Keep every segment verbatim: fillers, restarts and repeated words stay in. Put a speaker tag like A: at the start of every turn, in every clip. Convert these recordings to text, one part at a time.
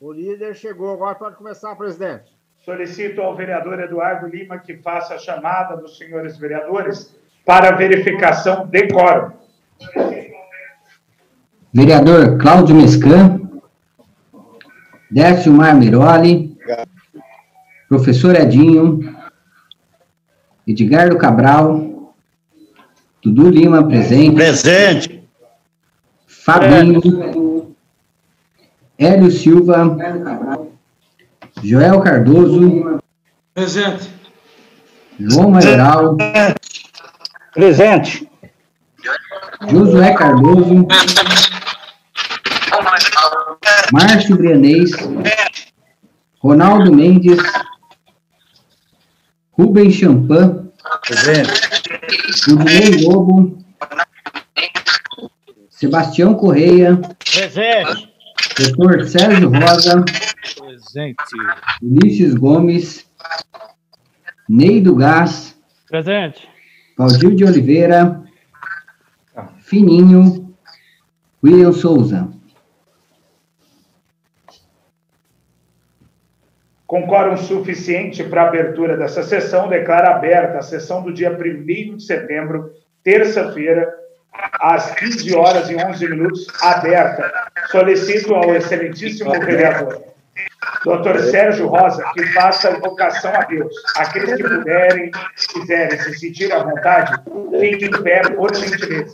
A: O líder chegou, agora pode começar, presidente.
B: Solicito ao vereador Eduardo Lima que faça a chamada dos senhores vereadores para verificação de quórum.
C: Vereador Cláudio Mescan, Décio Mar Miroli, professor Edinho, Edgardo Cabral, Dudu Lima, presente.
D: Presente.
C: Fabinho, Hélio Silva, Joel Cardoso,
D: Presente.
C: João Maioral,
D: Presente.
C: Josué Cardoso, Márcio Brianês, Ronaldo Mendes, Rubens Champan,
D: Presente.
C: Rudinei Lobo, Sebastião Correia,
D: Presente.
C: doutor Sérgio Rosa,
D: Presente.
C: Ulisses Gomes, Neido Gás,
D: Presente.
C: Valdir de Oliveira, Fininho, William Souza.
B: Com quórum suficiente para a abertura dessa sessão, declaro aberta a sessão do dia primeiro de setembro, terça-feira, às quinze horas e onze minutos, aberta. Solicito ao excelentíssimo vereador, doutor Sérgio Rosa, que faça a invocação a Deus. Aqueles que puderem, quiserem se sentir à vontade, fiquem em pé, por gentileza.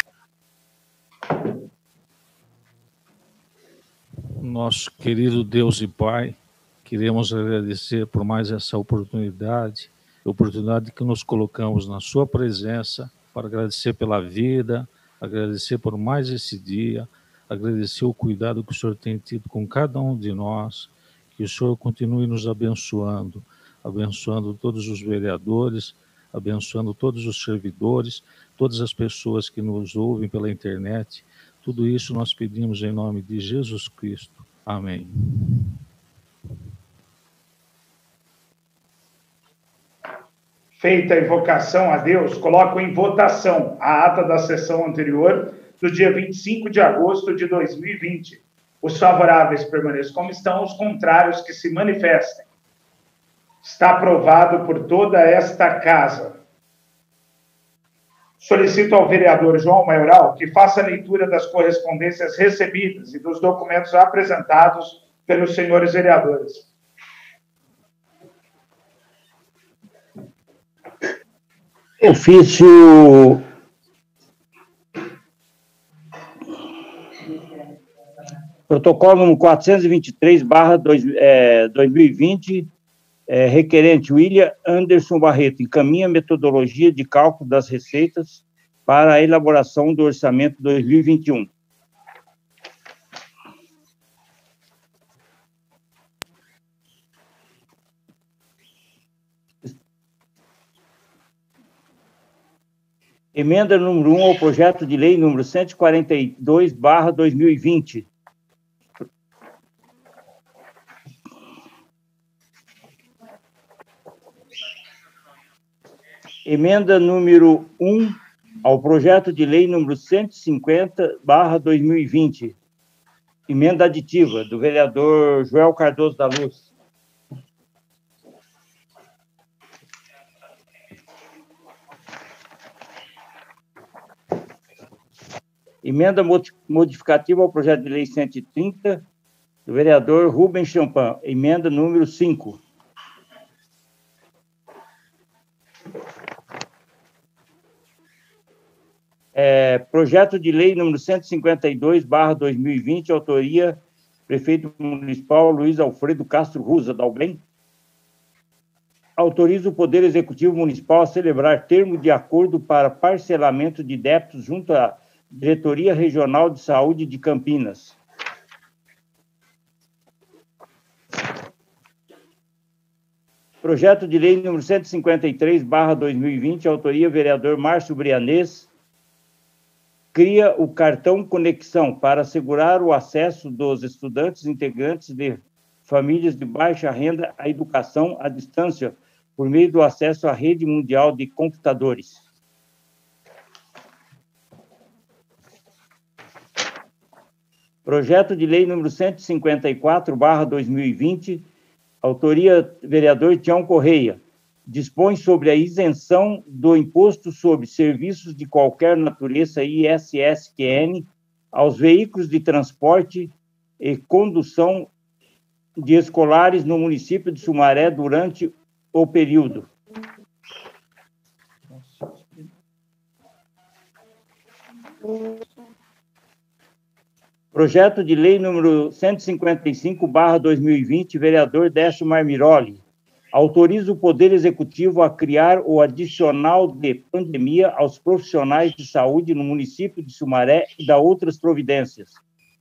E: Nosso querido Deus e Pai, queremos agradecer por mais essa oportunidade, oportunidade que nos colocamos na sua presença, para agradecer pela vida, agradecer por mais esse dia, agradecer o cuidado que o Senhor tem tido com cada um de nós, que o Senhor continue nos abençoando, abençoando todos os vereadores, abençoando todos os servidores, todas as pessoas que nos ouvem pela internet. Tudo isso nós pedimos em nome de Jesus Cristo. Amém.
B: Feita a invocação a Deus, coloco em votação a ata da sessão anterior do dia vinte e cinco de agosto de dois mil e vinte. Os favoráveis permaneçam como estão, os contrários que se manifestem. Está aprovado por toda esta casa. Solicito ao vereador João Maioral que faça a leitura das correspondências recebidas e dos documentos apresentados pelos senhores vereadores.
D: Ofício protocolo número quatrocentos e vinte e três barra dois mil e vinte, é, requerente William Anderson Barreto, encaminha a metodologia de cálculo das receitas para a elaboração do orçamento dois mil e vinte e um. Emenda número um ao projeto de lei número cento e quarenta e dois barra dois mil e vinte. Emenda número um ao projeto de lei número cento e cinquenta barra dois mil e vinte. Emenda aditiva do vereador Joel Cardoso da Luz. Emenda modificativa ao projeto de lei cento e trinta, do vereador Rubens Champan. Emenda número cinco. É, projeto de lei número cento e cinquenta e dois barra dois mil e vinte, autoria prefeito municipal Luiz Alfredo Castro Rusa, da Albrem. Autoriza o Poder Executivo Municipal a celebrar termo de acordo para parcelamento de débitos junto à Diretoria Regional de Saúde de Campinas. Projeto de lei número cento e cinquenta e três barra dois mil e vinte, autoria vereador Márcio Brianês, cria o cartão Conexão para assegurar o acesso dos estudantes integrantes de famílias de baixa renda à educação à distância por meio do acesso à rede mundial de computadores. Projeto de lei número cento e cinquenta e quatro, barra dois mil e vinte, autoria vereador Tião Correia, dispõe sobre a isenção do imposto sobre serviços de qualquer natureza I S S Q N aos veículos de transporte e condução de escolares no município de Sumaré durante o período. Projeto de lei número cento e cinquenta e cinco, barra dois mil e vinte, vereador Décio Marmiroli, autoriza o Poder Executivo a criar o adicional de pandemia aos profissionais de saúde no município de Sumaré e dá outras providências.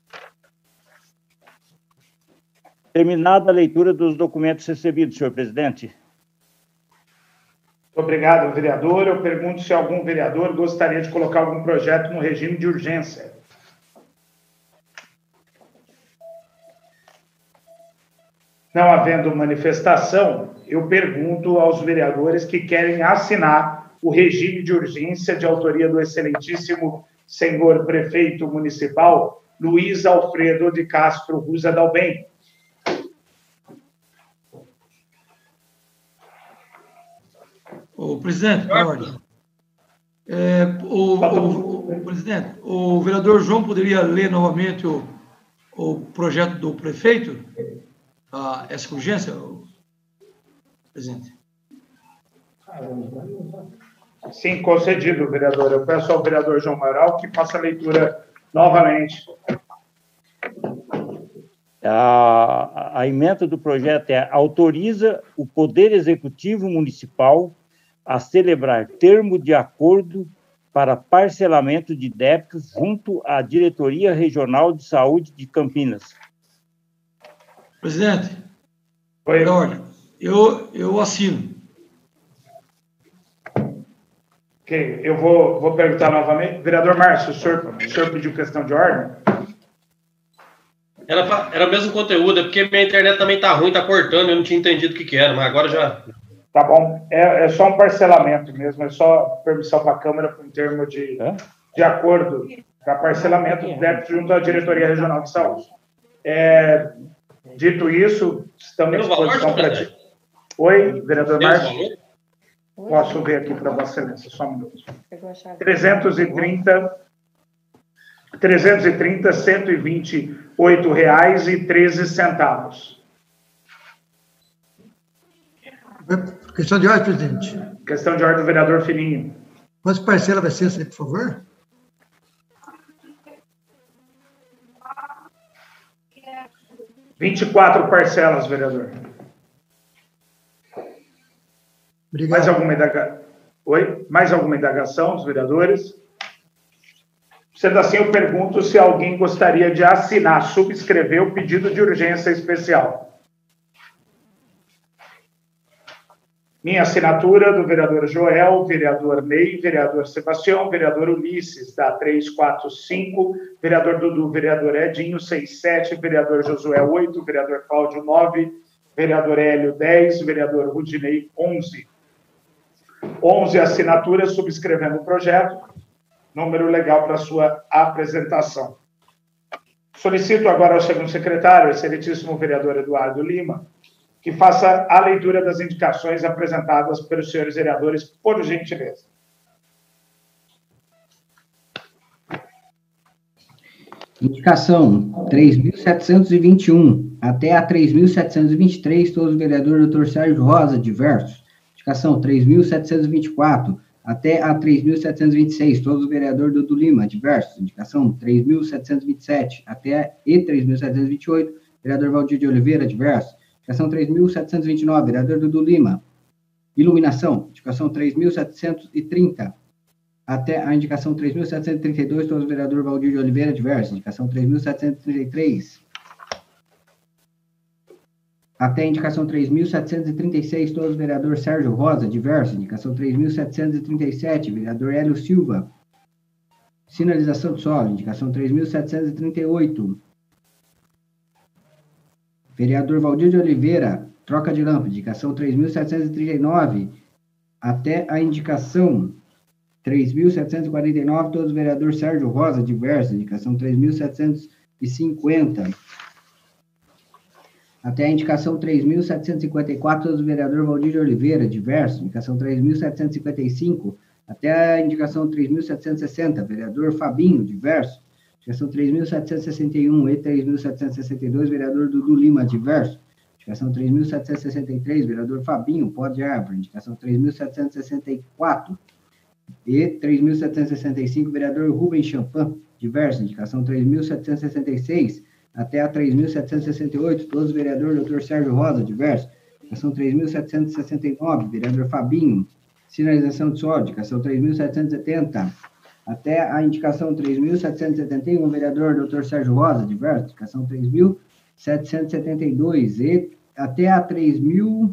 D: Terminada a leitura dos documentos recebidos, senhor presidente.
B: Muito obrigado, vereador. Eu pergunto se algum vereador gostaria de colocar algum projeto no regime de urgência. Não havendo manifestação, eu pergunto aos vereadores que querem assinar o regime de urgência de autoria do excelentíssimo senhor prefeito municipal, Luiz Alfredo de Castro Ruza Dalben.
F: O presidente, por ordem. É, o, o, o presidente, o vereador João poderia ler novamente o, o projeto do prefeito? Ah, essa urgência, presidente?
B: Sim, concedido, vereador. Eu peço ao vereador João Amaral que faça a leitura novamente.
D: A, a emenda do projeto é: autoriza o Poder Executivo Municipal a celebrar termo de acordo para parcelamento de débitos junto à Diretoria Regional de Saúde de Campinas.
F: Presidente,
B: Oi.
F: por ordem, eu, eu assino.
B: Ok, eu vou, vou perguntar novamente. Vereador Márcio, o senhor, o senhor pediu questão de ordem?
G: Era, pra, era o mesmo conteúdo, é porque minha internet também tá ruim, tá cortando, eu não tinha entendido o que que era, mas agora já...
B: Tá bom. É, é só um parcelamento mesmo, é só permissão para a Câmara com termo de,
D: É?
B: de acordo para parcelamento do débito junto à Diretoria Regional de Saúde. É, dito isso, estamos à
G: Tem o valor,
B: disposição para...
G: presidente?
B: Oi, vereador
G: Tem o
B: Márcio?
G: valor?
B: Posso ver aqui para Vossa Excelência, só um minuto. trezentos e trinta, trezentos e trinta, cento e vinte e oito reais e treze centavos.
H: Questão de ordem, presidente.
B: Questão de ordem do vereador Filhinho.
H: Quantas parcelas vai ser essa aí, por favor?
B: vinte e quatro parcelas, vereador.
H: Obrigado.
B: Mais alguma indagação? Oi? Mais alguma indagação dos vereadores? Sendo assim, eu pergunto se alguém gostaria de assinar, subscrever o pedido de urgência especial. Minha assinatura, do vereador Joel, vereador Ney, vereador Sebastião, vereador Ulisses, da trezentos e quarenta e cinco, vereador Dudu, vereador Edinho, sessenta e sete, vereador Josué, oito, vereador Cláudio, nove, vereador Hélio, dez, vereador Rudinei, onze. onze assinaturas subscrevendo o projeto, número legal para sua apresentação. Solicito agora ao segundo secretário, excelentíssimo vereador Eduardo Lima, que faça a leitura das indicações apresentadas pelos senhores vereadores, por gentileza.
C: Indicação três mil setecentos e vinte e um até a três mil setecentos e vinte e três, todos os vereadores doutor Sérgio Rosa, diversos. Indicação três mil setecentos e vinte e quatro até a três mil setecentos e vinte e seis, todos os vereadores Dudu Lima, diversos. Indicação três mil setecentos e vinte e sete até e três mil setecentos e vinte e oito, vereador Valdir de Oliveira, diversos. Indicação três mil setecentos e vinte e nove, vereador Dudu Lima. Iluminação, indicação três mil setecentos e trinta até a indicação três mil setecentos e trinta e dois, todos os vereador Valdir de Oliveira, diversos. Indicação três mil setecentos e trinta e três até a indicação três mil setecentos e trinta e seis, todos os vereador Sérgio Rosa, diversos. Indicação três mil setecentos e trinta e sete, vereador Hélio Silva. Sinalização de solo, indicação três mil setecentos e trinta e oito. Vereador Valdir de Oliveira, troca de lâmpada, indicação três mil setecentos e trinta e nove até a indicação três mil setecentos e quarenta e nove, todos os vereador Sérgio Rosa, diversos. Indicação três mil setecentos e cinquenta. Até a indicação três mil setecentos e cinquenta e quatro do vereador Valdir de Oliveira, diversos. Indicação três mil setecentos e cinquenta e cinco. Até a indicação três mil setecentos e sessenta, vereador Fabinho, diversos. Indicação três mil setecentos e sessenta e um e três mil setecentos e sessenta e dois, vereador Dudu Lima, diversos. Indicação três mil setecentos e sessenta e três, vereador Fabinho, Pó de Árvore. Indicação três mil setecentos e sessenta e quatro e três mil setecentos e sessenta e cinco, vereador Rubens Champagne, diversos. Indicação três mil setecentos e sessenta e seis até a três mil setecentos e sessenta e oito, todos vereador doutor Sérgio Rosa, diversos. Indicação três mil setecentos e sessenta e nove, vereador Fabinho, sinalização de solo. Indicação três mil setecentos e setenta até a indicação três mil setecentos e setenta e um, vereador doutor Sérgio Rosa, diversos. Indicação três mil setecentos e setenta e dois e até a três mil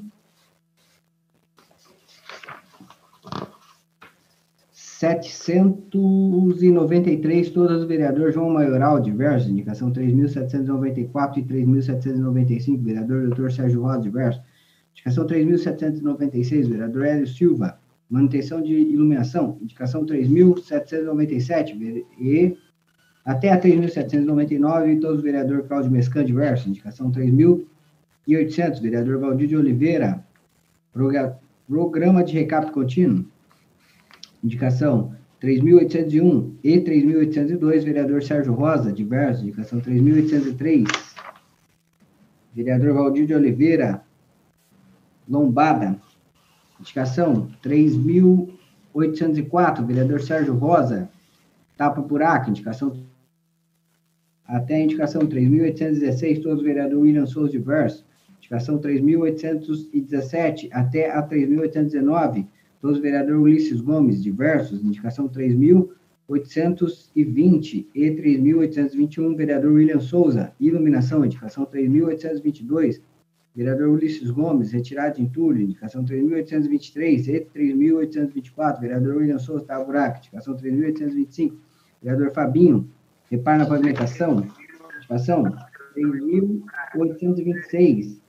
C: setecentos e noventa e três, todas do vereador João Maioral, diversos. Indicação três mil setecentos e noventa e quatro e três mil setecentos e noventa e cinco, vereador doutor Sérgio Rosa, diversos. Indicação três mil setecentos e noventa e seis, vereador Hélio Silva, manutenção de iluminação. Indicação três mil setecentos e noventa e sete e até a três mil setecentos e noventa e nove, todos do vereador Cláudio Mescan, diversos. Indicação três mil e oitocentos, vereador Valdir de Oliveira, programa de recapto contínuo. Indicação três mil oitocentos e um e três mil oitocentos e dois, vereador Sérgio Rosa, diversos. Indicação três mil oitocentos e três, vereador Valdir de Oliveira, Lombada. Indicação três mil oitocentos e quatro, vereador Sérgio Rosa, Tapa Buraco. Indicação até a indicação três mil oitocentos e dezesseis, todos vereador William Souza, diversos. Indicação três mil oitocentos e dezessete até a três mil oitocentos e dezenove, todos vereador Ulisses Gomes, diversos. Indicação três mil oitocentos e vinte e três mil oitocentos e vinte e um, vereador William Souza, iluminação. Indicação três mil oitocentos e vinte e dois, vereador Ulisses Gomes, retirada de entulho. Indicação três mil oitocentos e vinte e três e três mil oitocentos e vinte e quatro, vereador William Souza, Taburac. Indicação três mil oitocentos e vinte e cinco, vereador Fabinho, reparo na pavimentação. Indicação três mil oitocentos e vinte e seis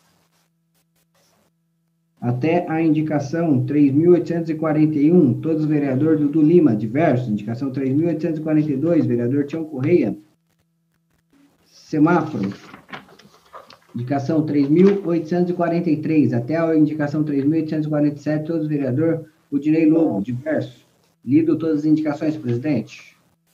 C: até a indicação três mil oitocentos e quarenta e um, todos vereador Dudu Lima, diversos. Indicação três mil oitocentos e quarenta e dois, vereador Tião Correia, semáforo. Indicação três mil oitocentos e quarenta e três até a indicação três mil oitocentos e quarenta e sete, todos vereador Udinei Lobo, diversos. Lido todas as indicações, presidente.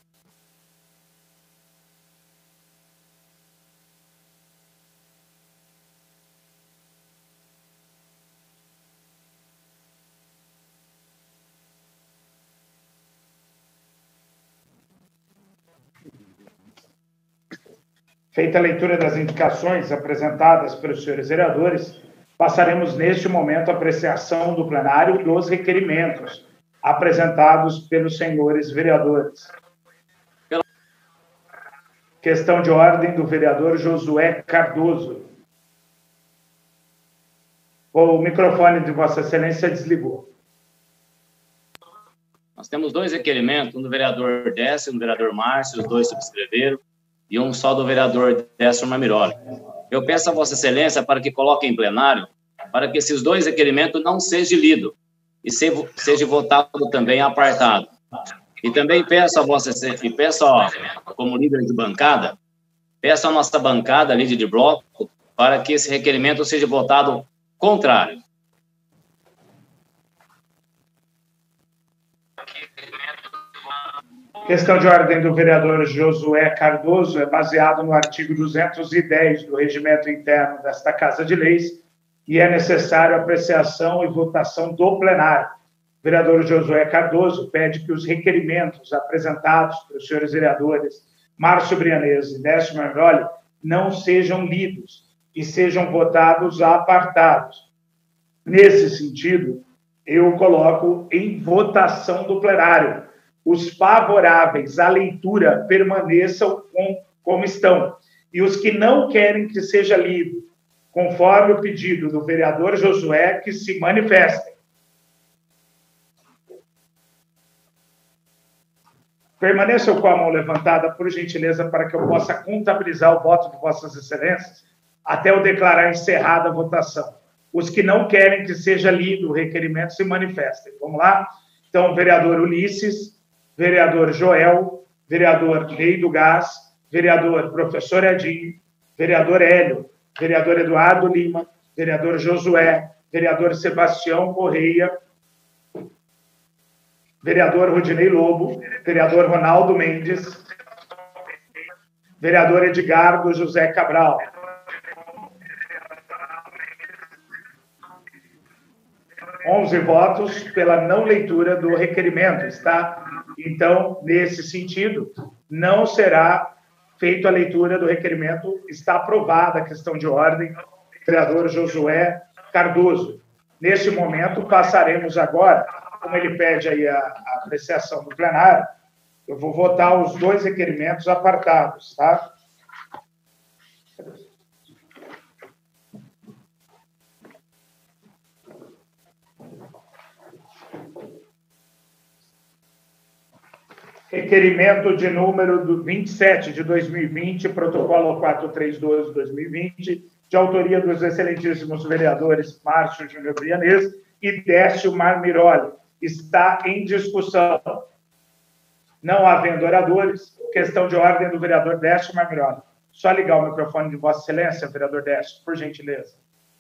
B: Feita a leitura das indicações apresentadas pelos senhores vereadores, passaremos neste momento a apreciação do plenário dos requerimentos apresentados pelos senhores vereadores. Questão de ordem do vereador Josué Cardoso. O microfone de Vossa Excelência desligou.
I: Nós temos dois requerimentos, um do vereador Décio e um do vereador Márcio, os dois subscreveram, e um só do vereador Décio Mamiroli. Eu peço a Vossa Excelência para que coloque em plenário, para que esses dois requerimentos não sejam lidos e seja, seja votado também apartado. E também peço a Vossa Excelência, e peço, ó, como líder de bancada, peço a nossa bancada, líder de bloco, para que esse requerimento seja votado contrário.
B: Questão de ordem do vereador Josué Cardoso é baseado no artigo duzentos e dez do Regimento Interno desta Casa de Leis e é necessário apreciação e votação do plenário. O vereador Josué Cardoso pede que os requerimentos apresentados pelos senhores vereadores Márcio Brianês e Décio Mamiroli não sejam lidos e sejam votados apartados. Nesse sentido, eu coloco em votação do plenário. Os favoráveis à leitura permaneçam com, como estão. E os que não querem que seja lido, conforme o pedido do vereador Josué, que se manifestem. Permaneçam com a mão levantada, por gentileza, para que eu possa contabilizar o voto de Vossas Excelências até eu declarar encerrada a votação. Os que não querem que seja lido o requerimento se manifestem. Vamos lá? Então, vereador Ulisses, vereador Joel, vereador Ney do Gás, vereador professor Edinho, vereador Hélio, vereador Eduardo Lima, vereador Josué, vereador Sebastião Correia, vereador Rodinei Lobo, vereador Ronaldo Mendes, vereador Edgardo José Cabral. onze votos pela não leitura do requerimento, está? Então, nesse sentido, não será feita a leitura do requerimento, está aprovada a questão de ordem, vereador Josué Cardoso. Neste momento, passaremos agora, como ele pede aí a, a apreciação do plenário, eu vou votar os dois requerimentos apartados, tá? Requerimento de número do vinte e sete de dois mil e vinte, protocolo quatrocentos e trinta e dois de dois mil e vinte, de autoria dos excelentíssimos vereadores Márcio Júnior Brianês e Décio Marmiroli. Está em discussão. Não havendo oradores, questão de ordem do vereador Décio Marmiroli. Só ligar o microfone de Vossa Excelência, vereador Décio, por gentileza.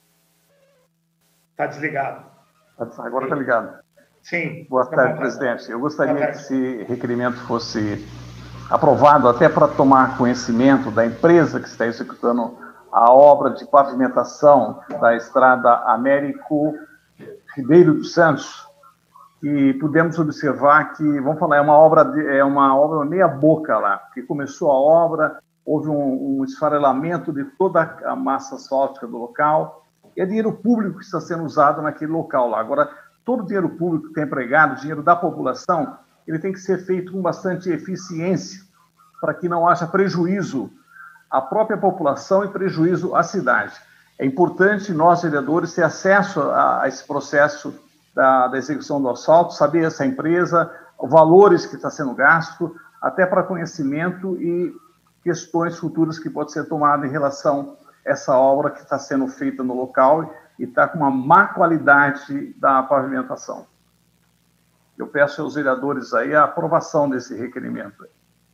B: Está desligado.
J: Agora está ligado.
B: Sim.
J: Boa tarde, presidente. Eu gostaria que esse requerimento fosse aprovado até para tomar conhecimento da empresa que está executando a obra de pavimentação da estrada Américo Ribeiro dos Santos. E pudemos observar que, vamos falar, é uma obra, de, é uma obra meia boca lá, porque começou a obra, houve um, um esfarelamento de toda a massa asfáltica do local, e é dinheiro público que está sendo usado naquele local lá. Agora, todo o dinheiro público que é empregado, dinheiro da população, ele tem que ser feito com bastante eficiência, para que não haja prejuízo à própria população e prejuízo à cidade. É importante nós, vereadores, ter acesso a, a esse processo da, da execução do asfalto, saber essa empresa, os valores que está sendo gasto, até para conhecimento e questões futuras que podem ser tomadas em relação a essa obra que está sendo feita no local e está com uma má qualidade da pavimentação. Eu peço aos vereadores aí a aprovação desse requerimento.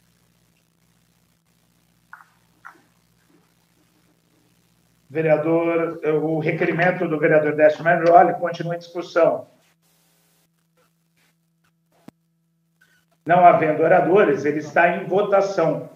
B: Vereador, o requerimento do vereador Décio Marmiroli continua em discussão. Não havendo oradores, ele está em votação.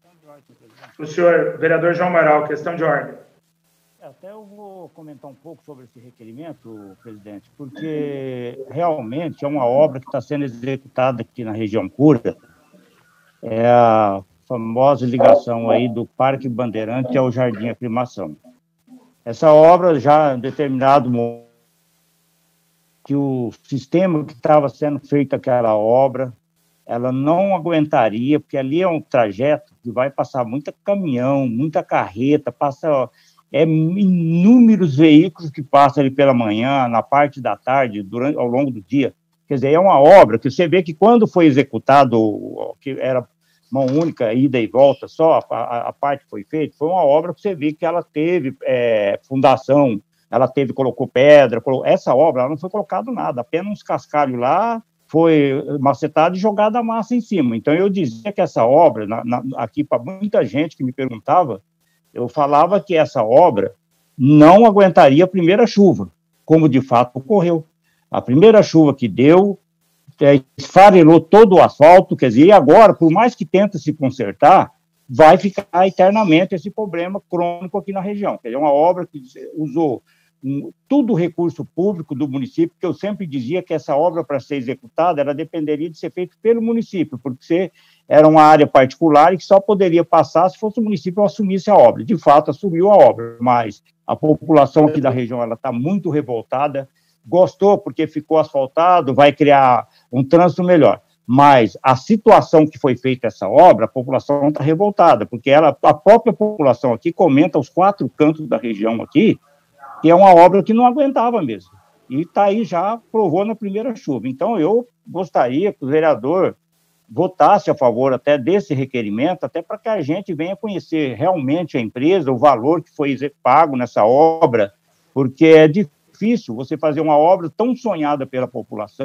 B: O senhor, vereador João Amaral, questão de ordem.
D: Até eu vou comentar um pouco sobre esse requerimento, presidente, porque realmente é uma obra que está sendo executada aqui na região Cura, é a famosa ligação aí do Parque Bandeirante ao Jardim Aclimação. Essa obra, já em determinado momento, que o sistema que estava sendo feito aquela obra, ela não aguentaria, porque ali é um trajeto que vai passar muita caminhão, muita carreta, passa... É inúmeros veículos que passam ali pela manhã, na parte da tarde, durante, ao longo do dia. Quer dizer, é uma obra que você vê que quando foi executado, que era mão única, ida e volta só, a, a parte que foi feita, foi uma obra que você vê que ela teve é, fundação, ela teve, colocou pedra, colocou, essa obra ela não foi colocado nada, apenas uns cascalhos lá, foi macetado e jogado a massa em cima. Então, eu dizia que essa obra, na, na, aqui para muita gente que me perguntava, eu falava que essa obra não aguentaria a primeira chuva, como de fato ocorreu. A primeira chuva que deu, é, esfarelou todo o asfalto, quer dizer, e agora, por mais que tente se consertar, vai ficar eternamente esse problema crônico aqui na região. Quer dizer, é uma obra que usou um, tudo o recurso público do município, que eu sempre dizia que essa obra, para ser executada, ela dependeria de ser feita pelo município, porque você... era uma área particular e que só poderia passar se fosse o município que assumisse a obra. De fato, assumiu a obra, mas a população aqui da região está muito revoltada, gostou porque ficou asfaltado, vai criar um trânsito melhor. Mas a situação que foi feita essa obra, a população está revoltada, porque ela, a própria população aqui comenta aos quatro cantos da região aqui, que é uma obra que não aguentava mesmo. E está aí, já provou na primeira chuva. Então, eu gostaria que o vereador votasse a favor até desse requerimento, até para que a gente venha conhecer realmente a empresa, o valor que foi pago nessa obra, porque é difícil você fazer uma obra tão sonhada pela população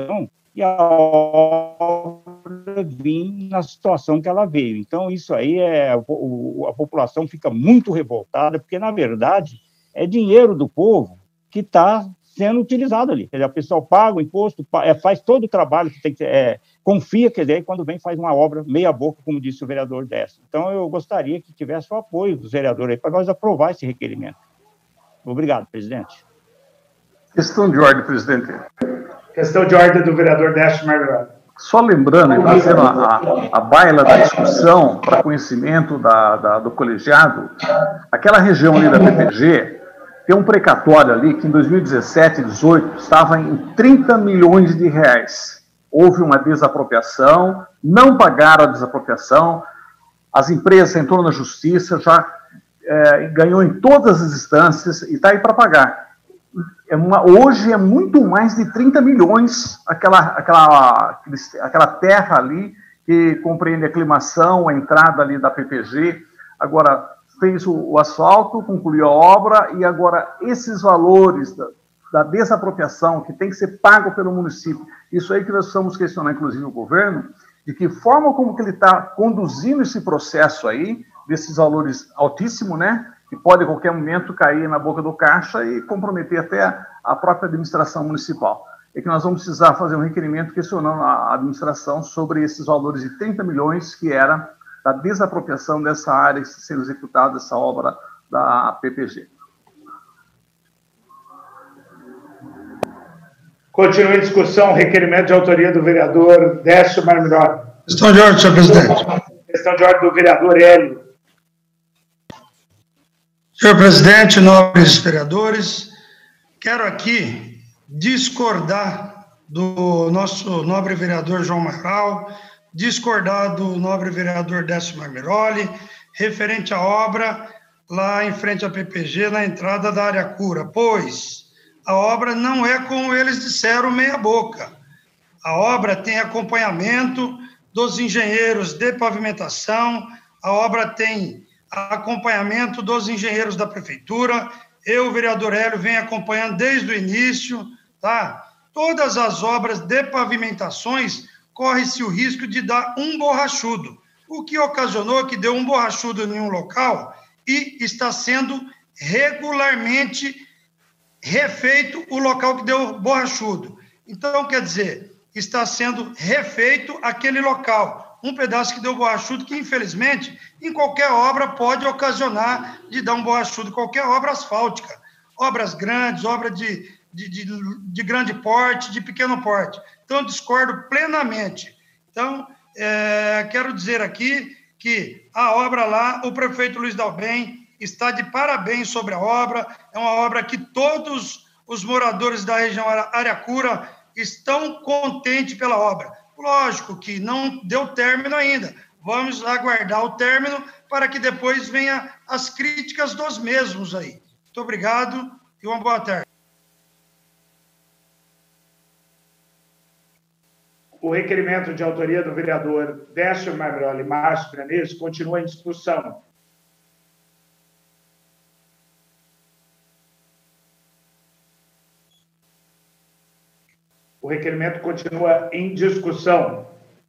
D: e a obra vir na situação que ela veio. Então, isso aí, é, o, a população fica muito revoltada, porque, na verdade, é dinheiro do povo que está sendo utilizado ali. Quer dizer, o pessoal paga o imposto, é, faz todo o trabalho que tem que é, confia, quer dizer, e quando vem faz uma obra meia boca, como disse o vereador Décio. Então, eu gostaria que tivesse o apoio dos vereadores aí para nós aprovar esse requerimento. Obrigado, presidente.
J: Questão de ordem, presidente.
B: Questão de ordem do vereador Décio Marmiroli.
J: Só lembrando, e trazendo a, a, a baila da discussão para conhecimento da, da, do colegiado, aquela região ali da P P G tem um precatório ali que em dois mil e dezessete, dezoito, estava em trinta milhões de reais. Houve uma desapropriação, não pagaram a desapropriação, as empresas entrou na justiça, já é, ganhou em todas as instâncias e está aí para pagar. É uma, hoje é muito mais de trinta milhões aquela, aquela, aquela terra ali que compreende a aclimação, a entrada ali da P P G. Agora, fez o, o asfalto, concluiu a obra e agora esses valores da, da desapropriação que tem que ser pago pelo município, isso aí que nós estamos questionando, inclusive, o governo, de que forma como que ele está conduzindo esse processo aí, desses valores altíssimos, né? Que pode, a qualquer momento, cair na boca do caixa e comprometer até a própria administração municipal. É que nós vamos precisar fazer um requerimento questionando a administração sobre esses valores de trinta milhões que era da desapropriação dessa área sendo executada, essa obra da P P G.
B: Continua em discussão o requerimento de autoria do vereador Décio Marmiroli.
H: Questão de ordem, senhor presidente.
B: Questão de ordem do vereador Hélio.
F: Senhor presidente, nobres vereadores, quero aqui discordar do nosso nobre vereador João Marral, discordar do nobre vereador Décio Marmiroli, referente à obra lá em frente à P P G, na entrada da área cura, pois a obra não é como eles disseram meia boca. A obra tem acompanhamento dos engenheiros de pavimentação, a obra tem acompanhamento dos engenheiros da prefeitura. Eu, o vereador Hélio, venho acompanhando desde o início, tá? Todas as obras de pavimentações corre-se o risco de dar um borrachudo, o que ocasionou que deu um borrachudo em um local e está sendo regularmente refeito o local que deu borrachudo. Então, quer dizer, está sendo refeito aquele local, um pedaço que deu borrachudo, que infelizmente, em qualquer obra pode ocasionar de dar um borrachudo, qualquer obra asfáltica, obras grandes, obras de, de, de, de grande porte, de pequeno porte. Então, discordo plenamente. Então, é, quero dizer aqui que a obra lá, o prefeito Luiz Dalben está de parabéns sobre a obra, é uma obra que todos os moradores da região Aracura estão contentes pela obra. Lógico que não deu término ainda, vamos aguardar o término para que depois venha as críticas dos mesmos aí. Muito obrigado e uma boa tarde.
B: O requerimento de autoria do vereador Décio Marmiroli e Márcio Brianes continua em discussão. O requerimento continua em discussão.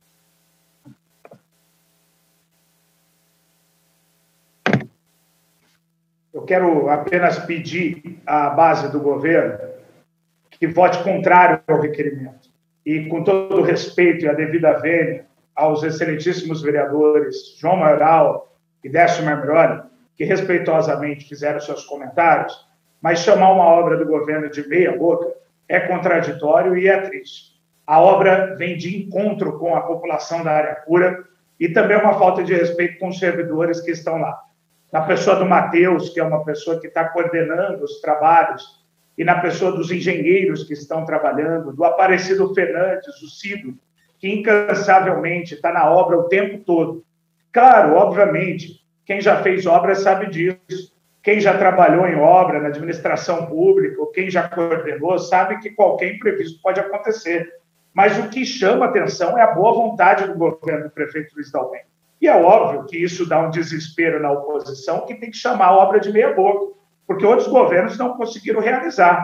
B: Eu quero apenas pedir à base do governo que vote contrário ao requerimento. E, com todo o respeito e a devida vênia aos excelentíssimos vereadores João Marral e Décio Marmiroli, que respeitosamente fizeram seus comentários, mas chamar uma obra do governo de meia boca é contraditório e é triste. A obra vem de encontro com a população da área cura e também uma falta de respeito com os servidores que estão lá. Na pessoa do Matheus, que é uma pessoa que está coordenando os trabalhos, e na pessoa dos engenheiros que estão trabalhando, do Aparecido Fernandes, o Cido, que incansavelmente está na obra o tempo todo. Claro, obviamente, quem já fez obra sabe disso. Quem já trabalhou em obra, na administração pública, ou quem já coordenou, sabe que qualquer imprevisto pode acontecer. Mas o que chama atenção é a boa vontade do governo do prefeito Luiz Dalben. E é óbvio que isso dá um desespero na oposição, que tem que chamar a obra de meia boca, porque outros governos não conseguiram realizar.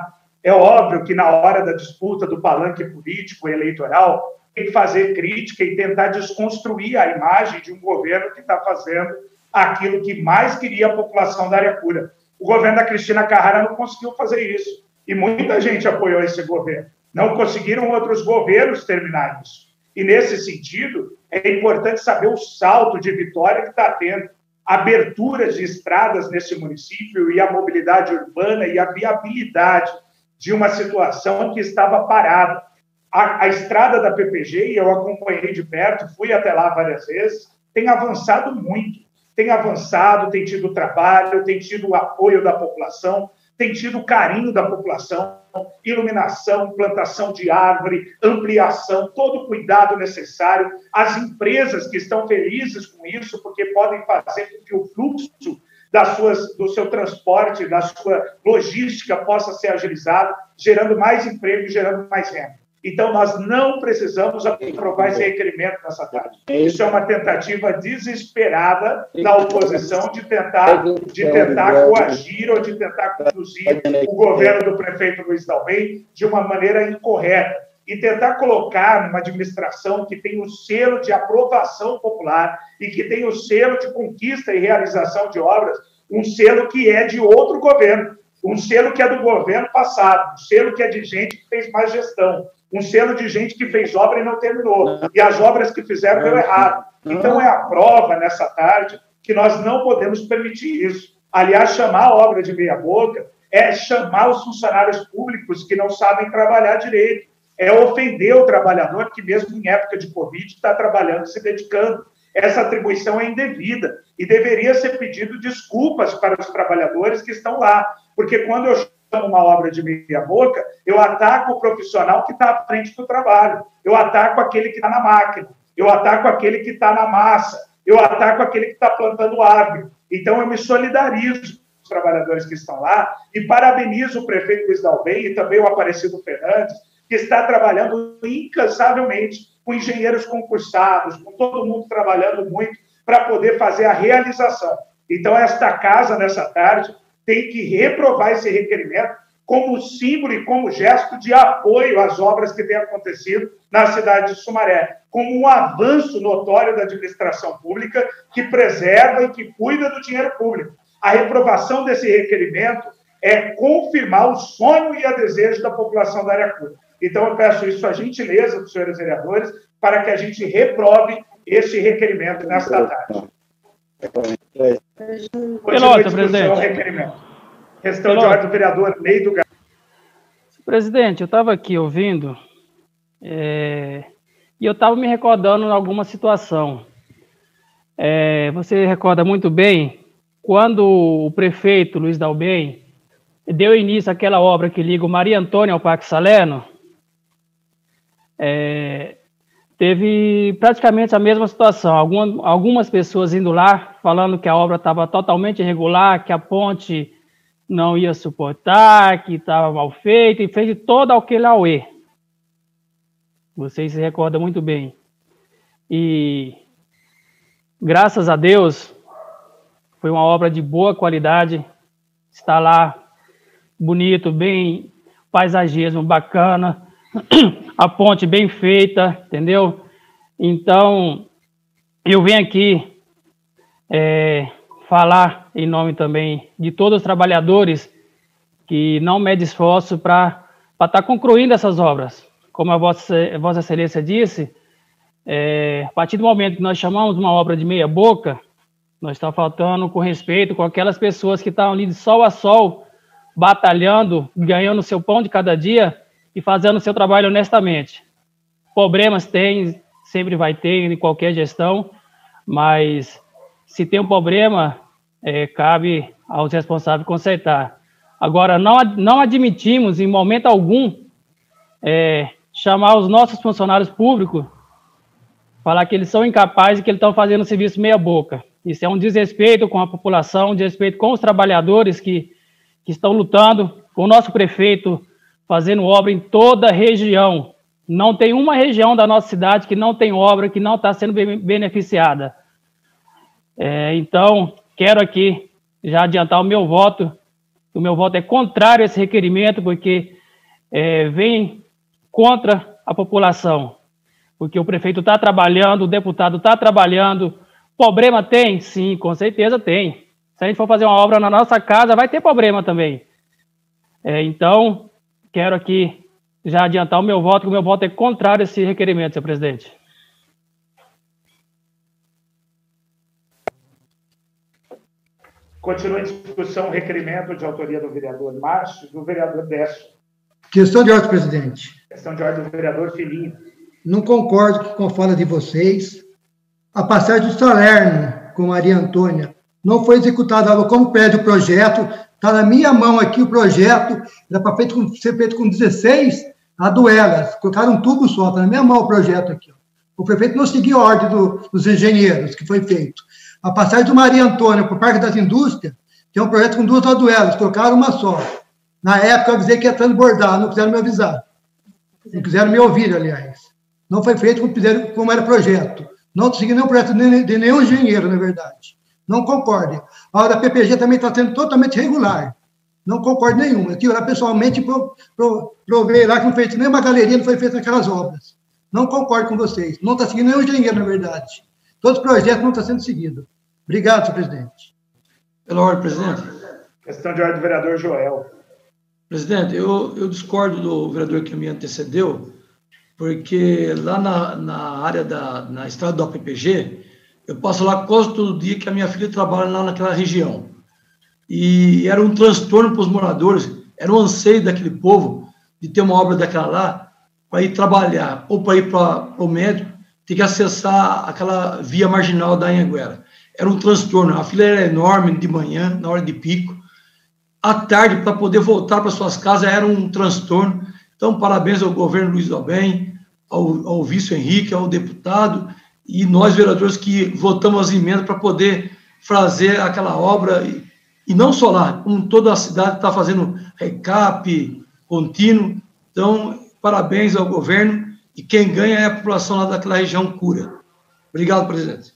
B: É óbvio que na hora da disputa do palanque político e eleitoral, tem que fazer crítica e tentar desconstruir a imagem de um governo que está fazendo aquilo que mais queria a população da Arapura. O governo da Cristina Carrara não conseguiu fazer isso. E muita gente apoiou esse governo. Não conseguiram outros governos terminar isso. E, nesse sentido, é importante saber o salto de vitória que está tendo. Aberturas de estradas nesse município e a mobilidade urbana e a viabilidade de uma situação que estava parada. A, a estrada da P P G, e eu acompanhei de perto, fui até lá várias vezes, tem avançado muito. Tem avançado, tem tido trabalho, tem tido o apoio da população, tem tido o carinho da população, iluminação, plantação de árvore, ampliação, todo o cuidado necessário. As empresas que estão felizes com isso, porque podem fazer com que o fluxo das suas, do seu transporte, da sua logística possa ser agilizado, gerando mais emprego e gerando mais renda. Então, nós não precisamos aprovar esse requerimento nessa tarde. Isso é uma tentativa desesperada da oposição de tentar, de tentar coagir ou de tentar conduzir o governo do prefeito Luiz Dalben de uma maneira incorreta e tentar colocar numa administração que tem o selo de aprovação popular e que tem o selo de conquista e realização de obras, um selo que é de outro governo, um selo que é do governo passado, um selo que é de gente que fez mais gestão, um selo de gente que fez obra e não terminou, e as obras que fizeram deu errado. Então, é a prova, nessa tarde, que nós não podemos permitir isso. Aliás, chamar a obra de meia-boca é chamar os funcionários públicos que não sabem trabalhar direito, é ofender o trabalhador que, mesmo em época de Covid, está trabalhando e se dedicando. Essa atribuição é indevida e deveria ser pedido desculpas para os trabalhadores que estão lá, porque quando eu uma obra de meia boca, eu ataco o profissional que está à frente do trabalho, eu ataco aquele que está na máquina, eu ataco aquele que está na massa, eu ataco aquele que está plantando árvore. Então, eu me solidarizo com os trabalhadores que estão lá e parabenizo o prefeito Luiz Dalben e também o Aparecido Fernandes, que está trabalhando incansavelmente com engenheiros concursados, com todo mundo trabalhando muito para poder fazer a realização. Então, esta casa, nessa tarde, tem que reprovar esse requerimento como símbolo e como gesto de apoio às obras que têm acontecido na cidade de Sumaré, como um avanço notório da administração pública que preserva e que cuida do dinheiro público. A reprovação desse requerimento é confirmar o sonho e a desejo da população da Arapura. Então, eu peço isso à gentileza dos senhores vereadores para que a gente reprove esse requerimento nesta tarde.
K: Pelota, presidente.
B: Requerimento. Questão Pelota. De ordem do vereador Ney do Gás.
K: Presidente, eu estava aqui ouvindo é, e eu estava me recordando de alguma situação. É, você recorda muito bem quando o prefeito Luiz Dalben deu início àquela obra que liga o Maria Antônia ao Parque Salerno. É, teve praticamente a mesma situação, algumas, algumas pessoas indo lá, falando que a obra estava totalmente irregular, que a ponte não ia suportar, que estava mal feita, e fez todo aquele auê. Vocês se recordam muito bem. E, graças a Deus, foi uma obra de boa qualidade, está lá bonito, bem, paisagismo bacana, a ponte bem feita, entendeu? Então, eu venho aqui é, falar em nome também de todos os trabalhadores que não medem esforço para estar tá concluindo essas obras. Como a Vossa, a Vossa Excelência disse, é, a partir do momento que nós chamamos uma obra de meia boca, nós estamos faltando com respeito com aquelas pessoas que estão ali de sol a sol, batalhando, ganhando o seu pão de cada dia, e fazendo o seu trabalho honestamente. Problemas tem, sempre vai ter em qualquer gestão, mas se tem um problema, é, cabe aos responsáveis consertar. Agora, não, não admitimos, em momento algum, é, chamar os nossos funcionários públicos, falar que eles são incapazes e que eles estão fazendo o serviço meia boca. Isso é um desrespeito com a população, um desrespeito com os trabalhadores que, que estão lutando, com o nosso prefeito, fazendo obra em toda a região. Não tem uma região da nossa cidade que não tem obra, que não está sendo beneficiada. É, então, quero aqui já adiantar o meu voto. O meu voto é contrário a esse requerimento, porque é, vem contra a população, porque o prefeito está trabalhando, o deputado está trabalhando. Problema tem? Sim, com certeza tem. Se a gente for fazer uma obra na nossa casa, vai ter problema também. É, então, quero aqui já adiantar o meu voto, que o meu voto é contrário a esse requerimento, senhor presidente.
B: Continua em discussão o requerimento de autoria do vereador Márcio e do vereador Décio.
H: Questão de ordem, presidente.
B: Questão de ordem do vereador Filhinho.
H: Não concordo com a fala de vocês. A passagem do Salerno com Maria Antônia não foi executada como pede o projeto. Está na minha mão aqui o projeto. Era para ser feito com dezesseis aduelas. Colocaram um tubo só. Está na minha mão o projeto aqui. O prefeito não seguiu a ordem do, dos engenheiros que foi feito. A passagem do Maria Antônia para o Parque das Indústrias tem um projeto com duas aduelas. Colocaram uma só. Na época eu avisei que ia transbordar. Não quiseram me avisar. Não quiseram me ouvir, aliás. Não foi feito como, fizeram, como era projeto. Não consegui nenhum projeto de, de nenhum engenheiro, na verdade. Não concordo. A hora da P P G também está sendo totalmente regular. Não concordo nenhuma. Eu tive lá pessoalmente pro, pro, provei lá que não fez nenhuma galeria, não foi feita aquelas obras. Não concordo com vocês. Não está seguindo nenhum engenheiro, na verdade. Todos os projetos não estão sendo seguidos. Obrigado, senhor presidente.
F: Pela ordem, presidente.
B: Questão de ordem do vereador Joel.
F: Presidente, eu, eu discordo do vereador que me antecedeu, porque lá na, na área da na estrada do A P P G, eu passo lá quase todo dia que a minha filha trabalha lá naquela região. E era um transtorno para os moradores, era um anseio daquele povo de ter uma obra daquela lá para ir trabalhar, ou para ir para o médico, ter que acessar aquela via marginal da Anhanguera. Era um transtorno, a fila era enorme de manhã, na hora de pico. À tarde, para poder voltar para suas casas, era um transtorno. Então, parabéns ao governo Luiz Dalben, ao, ao vice Henrique, ao deputado, e nós, vereadores, que votamos as emendas para poder fazer aquela obra, e, e não só lá, como toda a cidade está fazendo recap contínuo. Então, parabéns ao governo, e quem ganha é a população lá daquela região Cura. Obrigado, presidente.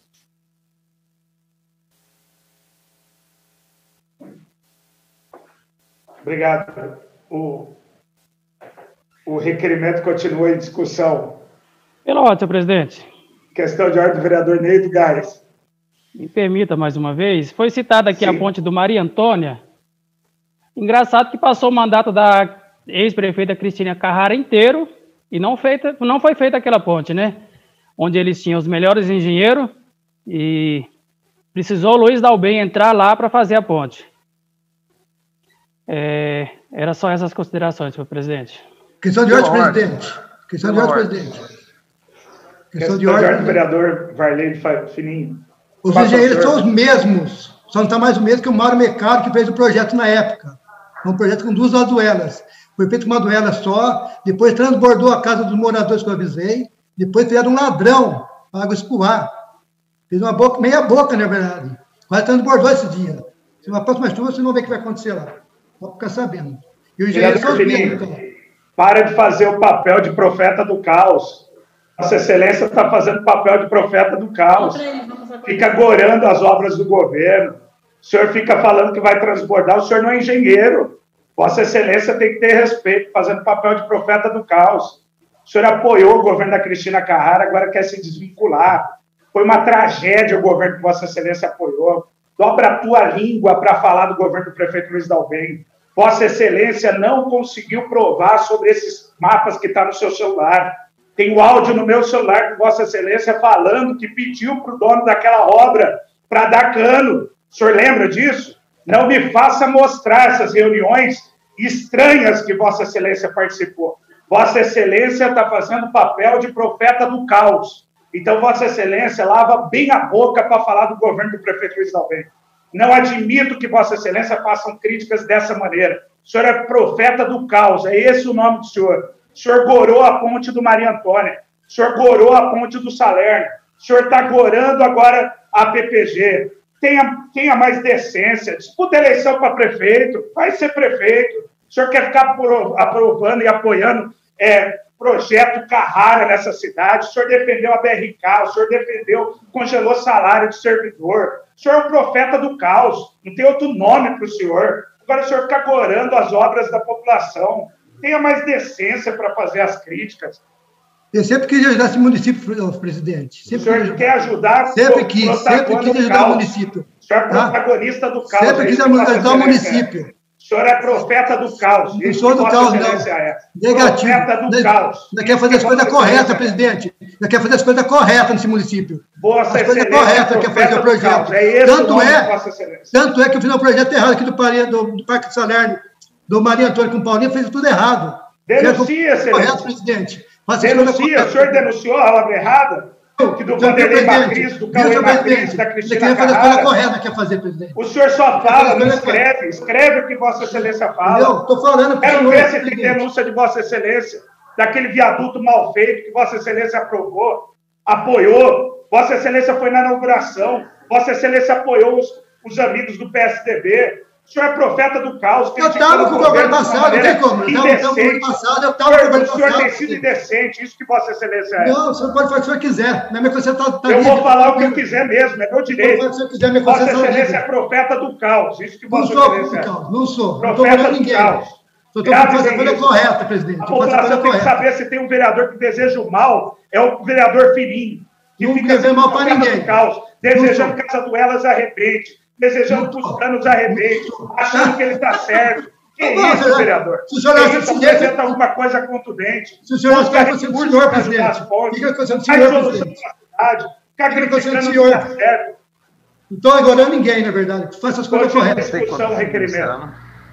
B: Obrigado. O, o requerimento continua em discussão.
K: Pela ordem, senhor presidente.
B: Questão de ordem do vereador Neido Gás.
K: Me permita mais uma vez. Foi citada aqui
B: Sim.
K: a ponte do Maria Antônia. Engraçado que passou o mandato da ex-prefeita Cristina Carrara inteiro e não, feita, não foi feita aquela ponte, né? Onde eles tinham os melhores engenheiros e precisou o Luiz Dalben entrar lá para fazer a ponte. É, era só essas considerações, senhor presidente.
H: Questão de ordem, presidente. Questão de ordem, presidente.
B: Questão de ordem do vereador Varley Fininho.
H: Os engenheiros são os mesmos, só não está mais o mesmo que o Mário Mercado, que fez o projeto na época. É um projeto com duas aduelas. Foi feito com uma aduela só, depois transbordou a casa dos moradores que eu avisei, depois fizeram um ladrão para a água escoar. Fez uma boca, meia boca, na verdade. Quase transbordou esse dia. Se uma próxima chuva, vocês vão ver o que vai acontecer lá. Vou ficar sabendo. E os engenheiros são os mesmos, então.
B: Para de fazer o papel de profeta do caos. Vossa Excelência está fazendo papel de profeta do caos. Fica gorando as obras do governo. O senhor fica falando que vai transbordar. O senhor não é engenheiro. Vossa Excelência tem que ter respeito, fazendo papel de profeta do caos. O senhor apoiou o governo da Cristina Carrara, agora quer se desvincular. Foi uma tragédia o governo que Vossa Excelência apoiou. Dobra a tua língua para falar do governo do prefeito Luiz Dalben. Vossa Excelência não conseguiu provar sobre esses mapas que estão tá no seu celular. Tem o áudio no meu celular de Vossa Excelência falando que pediu para o dono daquela obra para dar cano. O senhor lembra disso? Não me faça mostrar essas reuniões estranhas que Vossa Excelência participou. Vossa Excelência está fazendo o papel de profeta do caos. Então, Vossa Excelência lava bem a boca para falar do governo do prefeito Luiz Dalben. Não admito que Vossa Excelência façam críticas dessa maneira. O senhor é profeta do caos, é esse o nome do senhor. O senhor gorou a ponte do Maria Antônia. O senhor gorou a ponte do Salerno. O senhor está gorando agora a P P G. Tenha, tenha mais decência. Disputa eleição para prefeito. Vai ser prefeito. O senhor quer ficar aprovando e apoiando é, projeto Carrara nessa cidade. O senhor defendeu a B R K. O senhor defendeu, congelou salário de servidor. O senhor é um profeta do caos. Não tem outro nome para o senhor. Agora o senhor fica gorando as obras da população. Tenha mais decência para fazer as críticas.
H: Eu sempre quis ajudar esse município, presidente. Sempre
B: o senhor quer ajudar
H: sempre quis, sempre quis ajudar o município.
B: O senhor é protagonista do caos.
H: Sempre quis ajudar o município.
B: O senhor é profeta do caos.
H: Não sou do caos, não.
B: É.
H: Negativo.
B: Profeta do caos.
H: Ainda quer fazer as coisas corretas, presidente. Ainda quer fazer as coisas corretas nesse município.
B: Vossa
H: as coisas corretas quer fazer o projeto.
B: É
H: tanto, é, tanto é que eu fiz um projeto errado aqui do, do, do Parque Salerno, do Maria Antônia com o Paulinho, fez tudo errado.
B: Denuncia, excelência.
H: Correto, presidente.
B: Denuncia. O senhor denunciou a obra errada? Que do Vanderlei Macris, do Cauê Macris, da Cristina Carrara.
H: Correta, quer fazer, presidente.
B: O senhor só fala, não escreve. Escreve o que Vossa Excelência fala.
H: Eu estou falando.
B: Quero ver se tem denúncia de Vossa Excelência, daquele viaduto mal feito que Vossa Excelência aprovou, apoiou. Vossa Excelência foi na inauguração. Vossa Excelência apoiou os, os amigos do P S D B. O senhor é profeta do caos.
H: Eu estava com o governo passado, não tem como. Eu estava com o governo passado, eu estava com o governo passado.
B: O senhor tem sido indecente, isso que Vossa Excelência é.
H: Não, o senhor pode fazer o que o senhor quiser. Minha consciência está tá
B: Eu vou falar o que eu quiser mesmo, é meu direito.
H: O senhor quiser, minha
B: Vossa
H: consciência
B: Excelência é profeta do caos, isso que Vossa
H: Excelência é.
B: Não sou,
H: caos, não sou.
B: Profeta do caos.
H: Estou fazendo a coisa correta, presidente.
B: A população tem que saber se tem um vereador que deseja o mal, é o vereador Filhinho. Que
H: não
B: fica
H: deseja mal para ninguém.
B: Caos, desejando que essa duela os arrepende, desejando que os danos arrepende, achando que ele está certo. Que
H: não,
B: isso, vereador?
H: Se o senhor
B: que isso apresenta alguma coisa contundente.
H: Se o senhor acha que é você do senhor, presidente, fica com o senhor, presidente.
B: Fica criticando o senhor. Certo.
H: Não estou agorando ninguém, na verdade. Faça as coisas corretas.
B: Discussão, requerimento.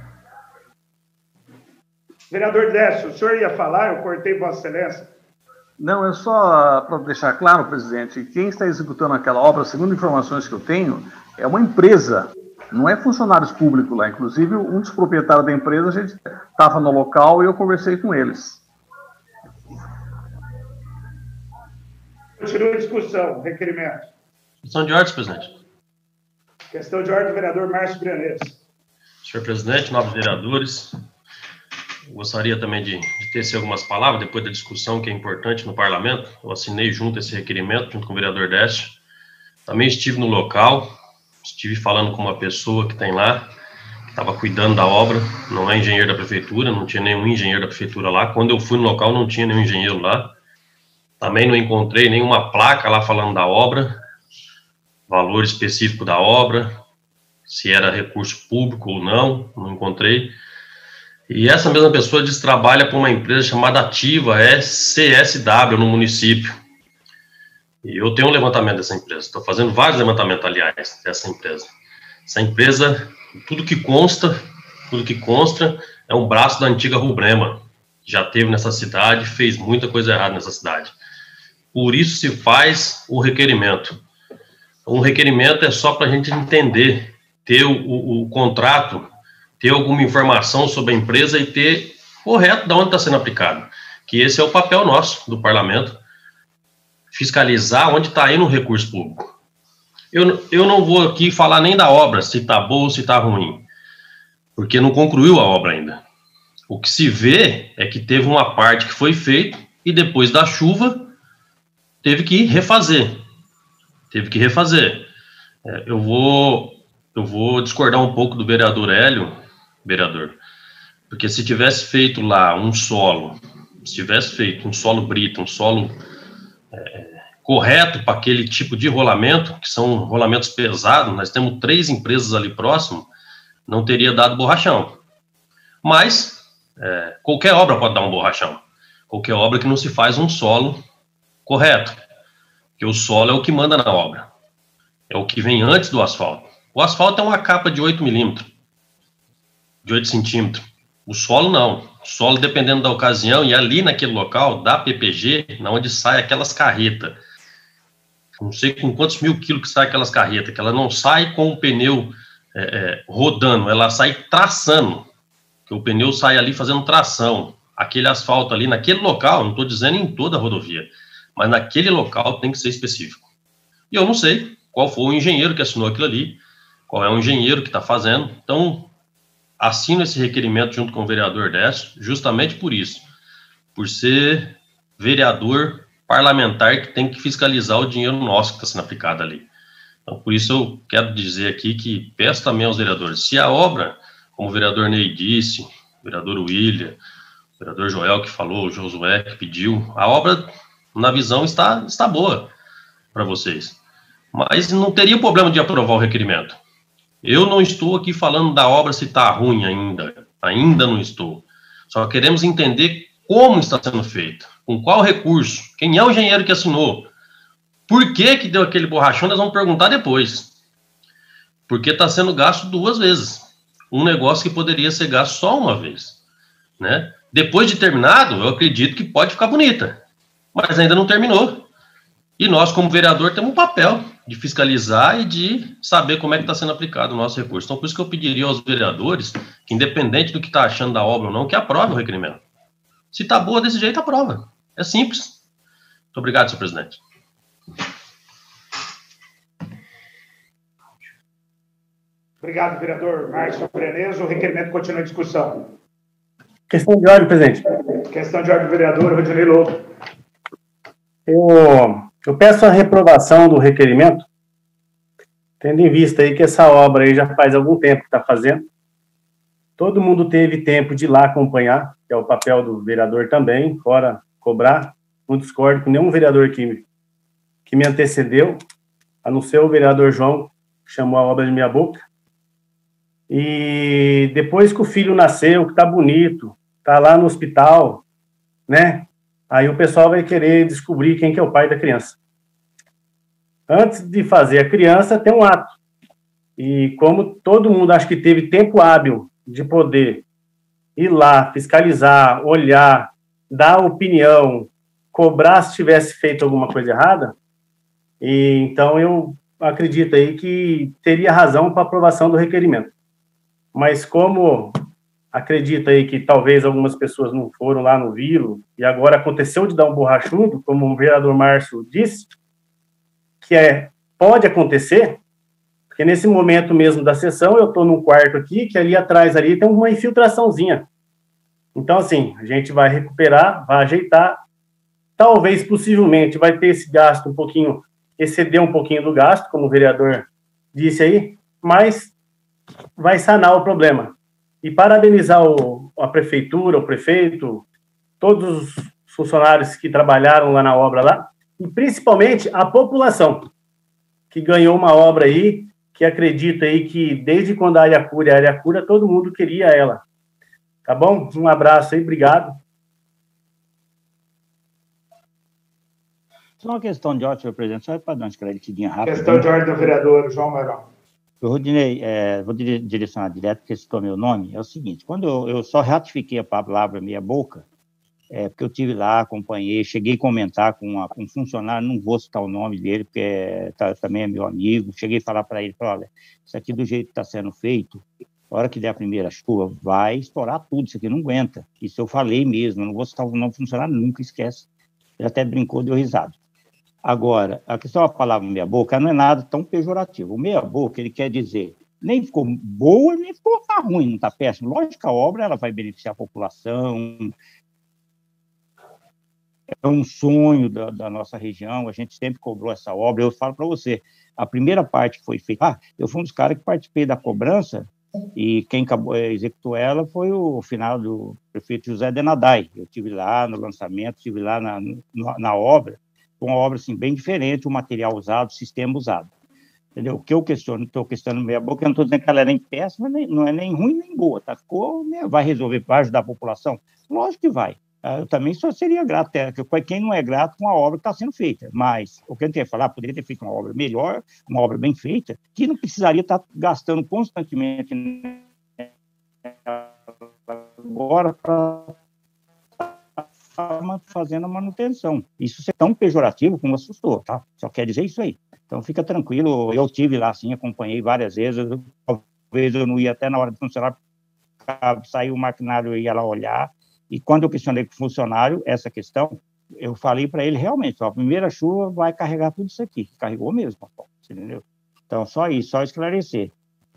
B: Vereador Décio, o senhor ia falar? Eu cortei Vossa Excelência.
J: Não, é só para deixar claro, presidente, quem está executando aquela obra, segundo informações que eu tenho, é uma empresa, não é funcionários públicos lá. Inclusive, um dos proprietários da empresa, a gente estava no local e eu conversei com eles.
B: Continua a discussão, requerimento.
G: Questão de ordem, presidente.
B: Questão de ordem, vereador Márcio Brianês.
G: Senhor presidente, nobres vereadores, gostaria também de, de tecer algumas palavras depois da discussão que é importante no parlamento. Eu assinei junto esse requerimento, junto com o vereador Décio. Também estive no local, estive falando com uma pessoa que tem lá, que estava cuidando da obra, não é engenheiro da prefeitura, não tinha nenhum engenheiro da prefeitura lá. Quando eu fui no local, não tinha nenhum engenheiro lá. Também não encontrei nenhuma placa lá falando da obra, valor específico da obra, se era recurso público ou não, não encontrei. E essa mesma pessoa diz que trabalha para uma empresa chamada Ativa, C S W, no município. E eu tenho um levantamento dessa empresa, estou fazendo vários levantamentos, aliás, dessa empresa. Essa empresa, tudo que consta, tudo que consta, é um braço da antiga Rubrema, que já teve nessa cidade, fez muita coisa errada nessa cidade. Por isso se faz o requerimento. Um requerimento é só para a gente entender, ter o, o, o contrato, ter alguma informação sobre a empresa e ter correto de onde está sendo aplicado. Que esse é o papel nosso, do parlamento, fiscalizar onde está indo o recurso público. Eu, eu não vou aqui falar nem da obra, se está boa ou se está ruim, porque não concluiu a obra ainda. O que se vê é que teve uma parte que foi feita e depois da chuva teve que refazer. Teve que refazer. É, eu vou, eu vou discordar um pouco do vereador Hélio, vereador, porque se tivesse feito lá um solo, se tivesse feito um solo brito, um solo é, correto para aquele tipo de rolamento, que são rolamentos pesados, nós temos três empresas ali próximo, não teria dado borrachão. Mas, é, qualquer obra pode dar um borrachão. Qualquer obra que não se faz um solo correto, porque o solo é o que manda na obra, é o que vem antes do asfalto. O asfalto é uma capa de oito milímetros, de oito centímetros. O solo não. O solo, dependendo da ocasião, e ali naquele local, da P P G, na onde sai aquelas carretas. Não sei com quantos mil quilos que sai aquelas carretas, que ela não sai com o pneu é, é, rodando, ela sai traçando, que o pneu sai ali fazendo tração. Aquele asfalto ali, naquele local, não estou dizendo em toda a rodovia, mas naquele local tem que ser específico. E eu não sei qual foi o engenheiro que assinou aquilo ali, qual é o engenheiro que está fazendo. Então, assino esse requerimento junto com o vereador Décio, justamente por isso, por ser vereador parlamentar que tem que fiscalizar o dinheiro nosso que está sendo aplicado ali. Então, por isso eu quero dizer aqui que peço também aos vereadores, se a obra, como o vereador Ney disse, o vereador William, o vereador Joel que falou, o Josué que pediu, a obra, na visão, está, está boa para vocês. Mas não teria problema de aprovar o requerimento. Eu não estou aqui falando da obra se está ruim ainda, ainda não estou. Só queremos entender como está sendo feito, com qual recurso, quem é o engenheiro que assinou, por que que deu aquele borrachão, nós vamos perguntar depois. Porque está sendo gasto duas vezes. Um negócio que poderia ser gasto só uma vez, né? Depois de terminado, eu acredito que pode ficar bonita, mas ainda não terminou. E nós, como vereador, temos um papel de fiscalizar e de saber como é que está sendo aplicado o nosso recurso. Então, por isso que eu pediria aos vereadores, que independente do que está achando da obra ou não, que aprove o requerimento. Se está boa desse jeito, aprova. É simples. Muito obrigado, senhor presidente.
B: Obrigado, vereador Márcio Brianês. O requerimento continua em discussão.
L: Questão de ordem, presidente.
B: Questão de ordem, vereador Rodinei Lobo.
L: Eu, eu peço a reprovação do requerimento, tendo em vista aí que essa obra aí já faz algum tempo que está fazendo. Todo mundo teve tempo de ir lá acompanhar, que é o papel do vereador também, fora cobrar. Não discordo com nenhum vereador que, que me antecedeu, a não ser o vereador João, que chamou a obra de minha boca. E depois que o filho nasceu, que tá bonito, tá lá no hospital, né? Aí o pessoal vai querer descobrir quem que é o pai da criança. Antes de fazer a criança, tem um ato. E como todo mundo acho que teve tempo hábil de poder ir lá, fiscalizar, olhar, dar opinião, cobrar se tivesse feito alguma coisa errada, e então eu acredito aí que teria razão para aprovação do requerimento. Mas como acredito aí que talvez algumas pessoas não foram lá no Vilo, e agora aconteceu de dar um borrachudo, como o vereador Márcio disse, que é, pode acontecer, porque nesse momento mesmo da sessão, eu estou num quarto aqui, que ali atrás ali tem uma infiltraçãozinha. Então, assim, a gente vai recuperar, vai ajeitar, talvez, possivelmente, vai ter esse gasto um pouquinho, exceder um pouquinho do gasto, como o vereador disse aí, mas vai sanar o problema. E parabenizar o, a prefeitura, o prefeito, todos os funcionários que trabalharam lá na obra lá, e principalmente a população, que ganhou uma obra aí, que acredita aí que desde quando a área cura, a área cura, todo mundo queria ela. Tá bom? Um abraço aí, obrigado.
D: Só uma questão de ordem, senhor presidente, só para dar uma esclarecidinha rápida.
B: Questão de ordem do vereador João Maral.
D: Eu, Rodinei, é, vou direcionar direto, porque citou meu nome, é o seguinte, quando eu, eu só ratifiquei a palavra meia boca, é, porque eu estive lá, acompanhei, cheguei a comentar com, uma, com um funcionário, não vou citar o nome dele, porque é, tá, também é meu amigo, cheguei a falar para ele, olha, isso aqui do jeito que está sendo feito, a hora que der a primeira chuva, vai estourar tudo, isso aqui não aguenta. Isso eu falei mesmo, eu não vou citar o nome do funcionário, nunca esquece. Ele até brincou, deu risada. Agora, a questão da palavra meia boca não é nada tão pejorativo. O meia boca, ele quer dizer, nem ficou boa, nem ficou tá ruim, não está péssimo. Lógico que a obra ela vai beneficiar a população, é um sonho da, da nossa região, a gente sempre cobrou essa obra. Eu falo para você, a primeira parte que foi feita, ah, eu fui um dos caras que participei da cobrança, e quem acabou, executou ela foi o final do prefeito José Denadai. Eu estive lá no lançamento, estive lá na, na, na obra, uma obra assim, bem diferente, o material usado, o sistema usado. Entendeu? O que eu questiono, estou questionando meia boca, eu não estou dizendo que ela era nem péssima, nem, não é nem ruim nem boa, tá? Ficou, né? Vai resolver, vai ajudar a população? Lógico que vai. Eu também só seria grato, quem não é grato com a obra que está sendo feita, mas o que eu tenho que falar, poderia ter feito uma obra melhor, uma obra bem feita, que não precisaria estar gastando constantemente agora para fazendo a manutenção. Isso é tão pejorativo como assustou, tá? Só quer dizer isso aí. Então fica tranquilo, eu tive lá sim, acompanhei várias vezes, talvez eu não ia até na hora de funcionar, saiu o maquinário e ia lá olhar. E quando eu questionei com o funcionário essa questão, eu falei para ele, realmente, ó, a primeira chuva vai carregar tudo isso aqui. Carregou mesmo, entendeu? Então, só isso, só esclarecer.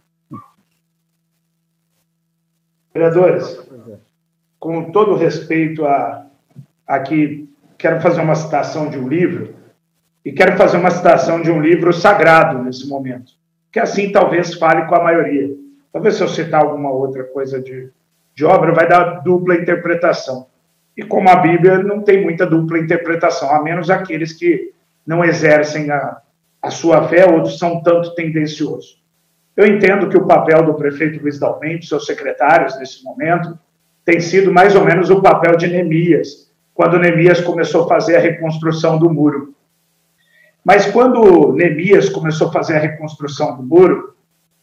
B: Vereadores, com todo respeito a... Aqui, quero fazer uma citação de um livro, e quero fazer uma citação de um livro sagrado nesse momento, que assim talvez fale com a maioria. Talvez se eu citar alguma outra coisa de... de obra, vai dar dupla interpretação. E como a Bíblia não tem muita dupla interpretação, a menos aqueles que não exercem a, a sua fé, outros são tanto tendenciosos. Eu entendo que o papel do prefeito Luiz Dalmento, seus secretários, nesse momento, tem sido mais ou menos o papel de Neemias, quando Neemias começou a fazer a reconstrução do muro. Mas quando Neemias começou a fazer a reconstrução do muro,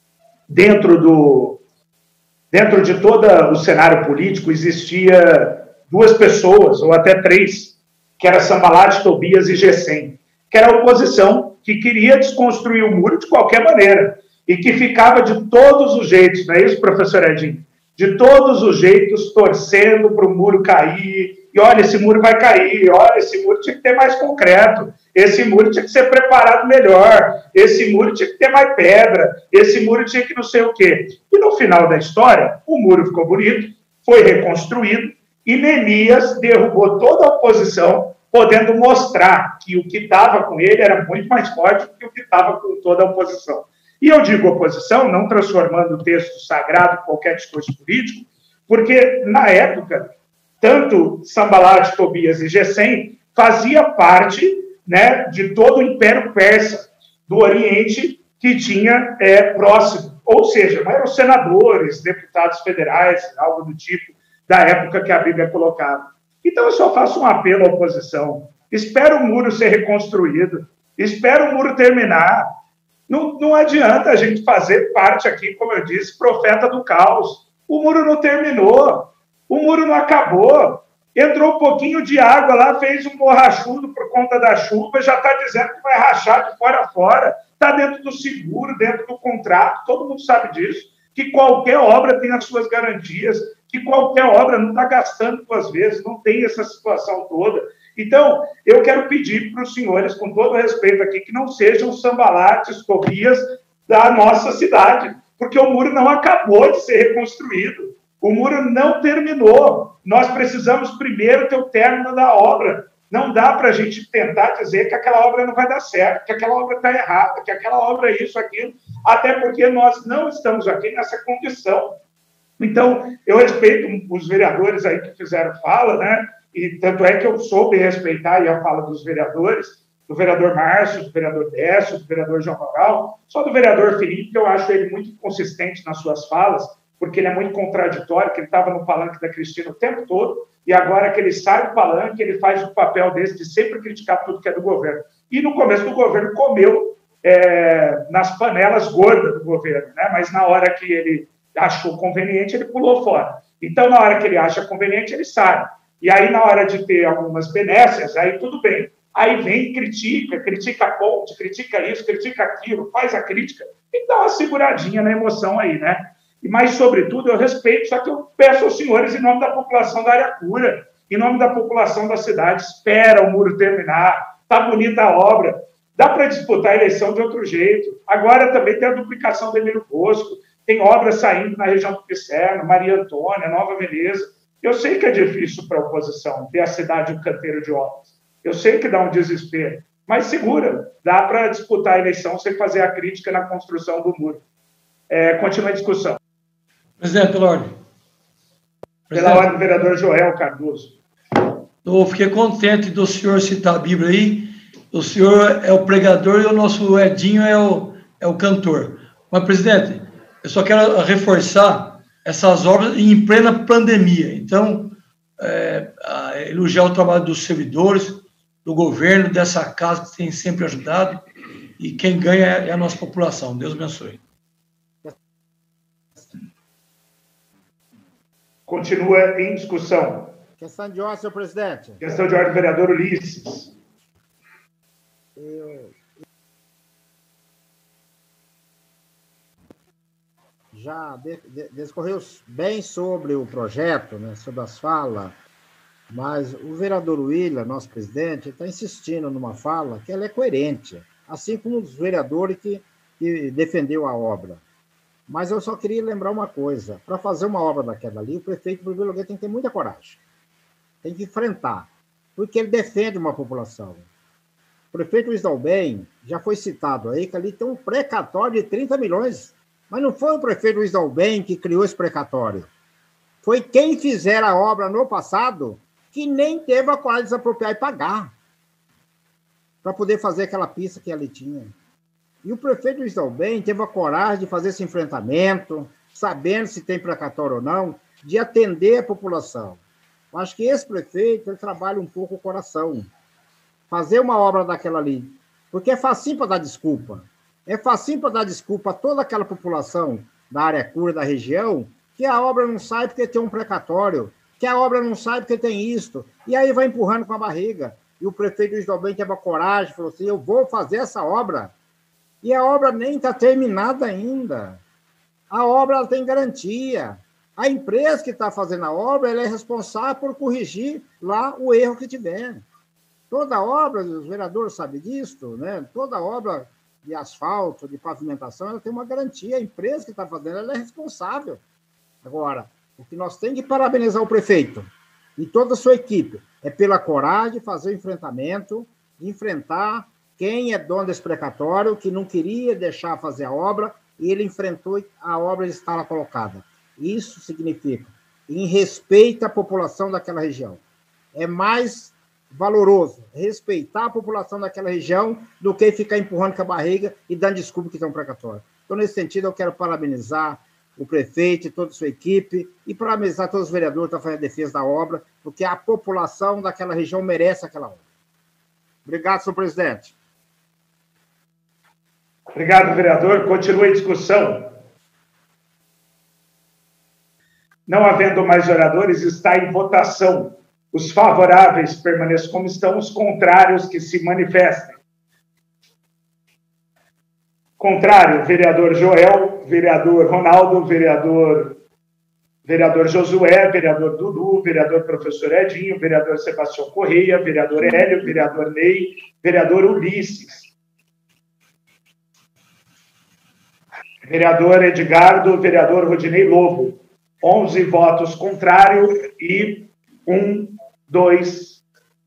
B: dentro, do, dentro de todo o cenário político existia duas pessoas, ou até três, que era Sanbalat, Tobias e Gesem, que era a oposição que queria desconstruir o muro de qualquer maneira, e que ficava de todos os jeitos, não é isso, professor Edinho? De todos os jeitos, torcendo para o muro cair, e olha, esse muro vai cair, olha, esse muro tinha que ter mais concreto, esse muro tinha que ser preparado melhor, esse muro tinha que ter mais pedra, esse muro tinha que não sei o quê. E no final da história, o muro ficou bonito, foi reconstruído, e Neemias derrubou toda a oposição, podendo mostrar que o que estava com ele era muito mais forte do que o que estava com toda a oposição. E eu digo oposição, não transformando o texto sagrado em qualquer discurso político, porque, na época, tanto Sanbalat, Tobias e Gesem fazia parte, né, de todo o Império Persa, do Oriente, que tinha é, próximo. Ou seja, eram senadores, deputados federais, algo do tipo, da época que a Bíblia colocava. Então, eu só faço um apelo à oposição. Espero o muro ser reconstruído. Espero o muro terminar. Não, não adianta a gente fazer parte aqui, como eu disse, profeta do caos. O muro não terminou. O muro não acabou. Entrou um pouquinho de água lá, fez um borrachudo por conta da chuva, já está dizendo que vai rachar de fora a fora. Está dentro do seguro, dentro do contrato, todo mundo sabe disso. Que qualquer obra tem as suas garantias, que qualquer obra não está gastando duas vezes, não tem essa situação toda. Então, eu quero pedir para os senhores, com todo respeito aqui, que não sejam Sanbalates, Tobias da nossa cidade, porque o muro não acabou de ser reconstruído, o muro não terminou. Nós precisamos primeiro ter o término da obra. Não dá para a gente tentar dizer que aquela obra não vai dar certo, que aquela obra está errada, que aquela obra é isso, aquilo, até porque nós não estamos aqui nessa condição. Então, eu respeito os vereadores aí que fizeram fala, né? E tanto é que eu soube respeitar a fala dos vereadores, do vereador Márcio, do vereador Décio, do vereador João Moral, só do vereador Felipe, que eu acho ele muito inconsistente nas suas falas, porque ele é muito contraditório, que ele estava no palanque da Cristina o tempo todo, e agora que ele sai do palanque, ele faz o papel desse de sempre criticar tudo que é do governo. E no começo do governo comeu é, nas panelas gordas do governo, né? Mas na hora que ele achou conveniente, ele pulou fora. Então, na hora que ele acha conveniente, ele sai. E aí, na hora de ter algumas benécias, aí tudo bem. Aí vem, critica, critica a ponte, critica isso, critica aquilo, faz a crítica, e dá uma seguradinha na emoção aí, né? E mais, sobretudo, eu respeito, só que eu peço aos senhores, em nome da população da Aracura, em nome da população da cidade, espera o muro terminar, tá bonita a obra, dá para disputar a eleição de outro jeito. Agora também tem a duplicação do Emílio Bosco, tem obras saindo na região do Picerno, Maria Antônia, Nova Veneza. Eu sei que é difícil para a oposição ter a cidade um canteiro de obras. Eu sei que dá um desespero, mas segura, dá para disputar a eleição sem fazer a crítica na construção do muro. É, continua a discussão.
F: Presidente, pela ordem.
B: Pela ordem do vereador Joel Cardoso.
F: Eu fiquei contente do senhor citar a Bíblia aí. O senhor é o pregador e o nosso Edinho é o, é o cantor. Mas, presidente, eu só quero reforçar essas obras em plena pandemia. Então, é, elogiar o trabalho dos servidores, do governo, dessa casa que tem sempre ajudado, e quem ganha é a nossa população. Deus abençoe.
B: Continua em discussão.
A: Questão de ordem, senhor presidente.
B: Questão de ordem, vereador Ulisses.
A: Eu... Já de, de, discorreu bem sobre o projeto, né, sobre as falas, mas o vereador William, nosso presidente, está insistindo numa fala que ela é coerente, assim como os vereadores que, que defendeu a obra. Mas eu só queria lembrar uma coisa, para fazer uma obra daquela ali, o prefeito, em primeiro lugar, tem que ter muita coragem, tem que enfrentar, porque ele defende uma população. O prefeito Luiz Dalben já foi citado aí, que ali tem um precatório de trinta milhões, mas não foi o prefeito Luiz Dalben que criou esse precatório. Foi quem fizer a obra no passado que nem teve a coragem de desapropriar e pagar para poder fazer aquela pista que ali tinha. E o prefeito Luiz Dalben teve a coragem de fazer esse enfrentamento, sabendo se tem precatório ou não, de atender a população. Eu acho que esse prefeito ele trabalha um pouco o coração. Fazer uma obra daquela ali, porque é facinho para dar desculpa. É facinho para dar desculpa a toda aquela população da área cura da região, que a obra não sai porque tem um precatório, que a obra não sai porque tem isto, e aí vai empurrando com a barriga. E o prefeito Luiz Dalben teve a coragem, falou assim, eu vou fazer essa obra. E a obra nem está terminada ainda. A obra ela tem garantia. A empresa que está fazendo a obra ela é responsável por corrigir lá o erro que tiver. Toda obra, os vereadores sabem disso, né? Toda obra de asfalto, de pavimentação, ela tem uma garantia. A empresa que está fazendo ela é responsável. Agora, o que nós temos que parabenizar o prefeito e toda a sua equipe é pela coragem de fazer o enfrentamento, de enfrentar quem é dono desse precatório, que não queria deixar fazer a obra, e ele enfrentou a obra e está lá colocada. Isso significa em respeito à população daquela região. É mais valoroso respeitar a população daquela região do que ficar empurrando com a barriga e dando desculpa que tem um precatório. Então, nesse sentido, eu quero parabenizar o prefeito e toda a sua equipe e parabenizar todos os vereadores que estão fazendo a defesa da obra, porque a população daquela região merece aquela obra. Obrigado, senhor presidente.
B: Obrigado, vereador. Continue a discussão. Não havendo mais oradores, está em votação. Os favoráveis permaneçam como estão, os contrários que se manifestem. Contrário, vereador Joel, vereador Ronaldo, vereador, vereador Josué, vereador Dudu, vereador professor Edinho, vereador Sebastião Correia, vereador Hélio, vereador Ney, vereador Ulisses. Vereador Edgardo, vereador Rodinei Lobo. onze votos contrários e um, dois,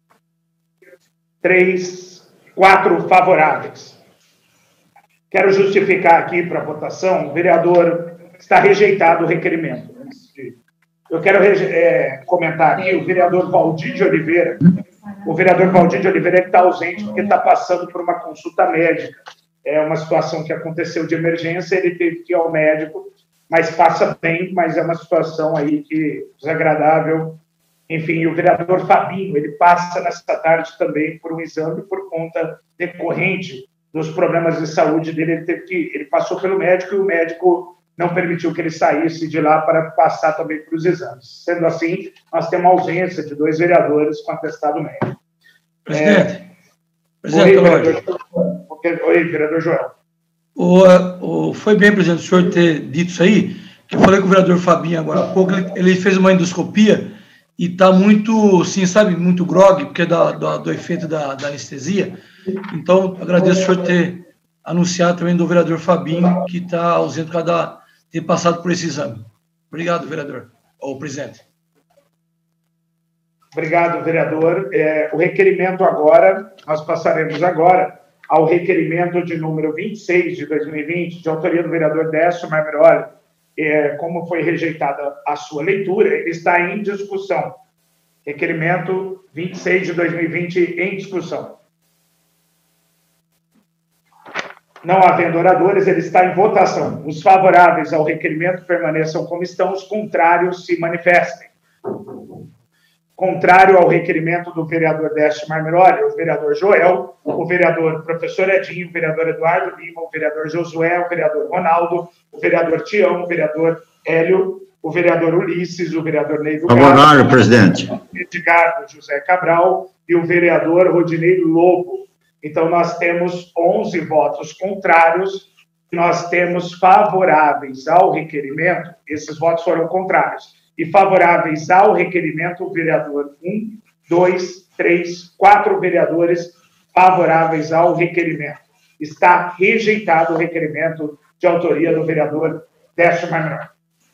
B: três, quatro favoráveis. Quero justificar aqui para a votação, o vereador está rejeitado o requerimento. Eu quero é, comentar aqui o vereador Valdir de Oliveira. O vereador Valdir de Oliveira está ausente porque está passando por uma consulta médica. É uma situação que aconteceu de emergência, ele teve que ir ao médico, mas passa bem, mas é uma situação aí que desagradável. Enfim, o vereador Fabinho, ele passa nessa tarde também por um exame por conta decorrente dos problemas de saúde dele. Ele, teve que, ele passou pelo médico e o médico não permitiu que ele saísse de lá para passar também para os exames. Sendo assim, nós temos a ausência de dois vereadores com atestado médico.
F: Presidente,
B: é...
F: presidente
B: Oi, vereador, Oi, vereador Joel.
F: O, o, foi bem, presidente, o senhor ter dito isso aí, que eu falei com o vereador Fabinho agora há pouco, ele, ele fez uma endoscopia e está muito, sim, sabe, muito grogue, porque é da, do, do efeito da, da anestesia. Então, agradeço o senhor ter anunciado também do vereador Fabinho, que está ausente por causa da, ter passado por esse exame. Obrigado, vereador, ou presidente.
B: Obrigado, vereador. É, o requerimento agora, nós passaremos agora ao requerimento de número vinte e seis de dois mil e vinte, de autoria do vereador Décio Marmiroli. É, como foi rejeitada a sua leitura, ele está em discussão. Requerimento vinte e seis de dois mil e vinte em discussão. Não havendo oradores, ele está em votação. Os favoráveis ao requerimento permaneçam como estão, os contrários se manifestem. Contrário ao requerimento do vereador Décio Marmiroli, o vereador Joel, o vereador professor Edinho, o vereador Eduardo Lima, o vereador Josué, o vereador Ronaldo, o vereador Tião, o vereador Hélio, o vereador Ulisses, o vereador Ney do
M: Favorável, presidente.
B: Edgardo José Cabral e o vereador Rodinei Lobo. Então, nós temos onze votos contrários, nós temos favoráveis ao requerimento, esses votos foram contrários. E favoráveis ao requerimento, o vereador um, dois, três, quatro vereadores favoráveis ao requerimento. Está rejeitado o requerimento de autoria do vereador Décio Marmiroli.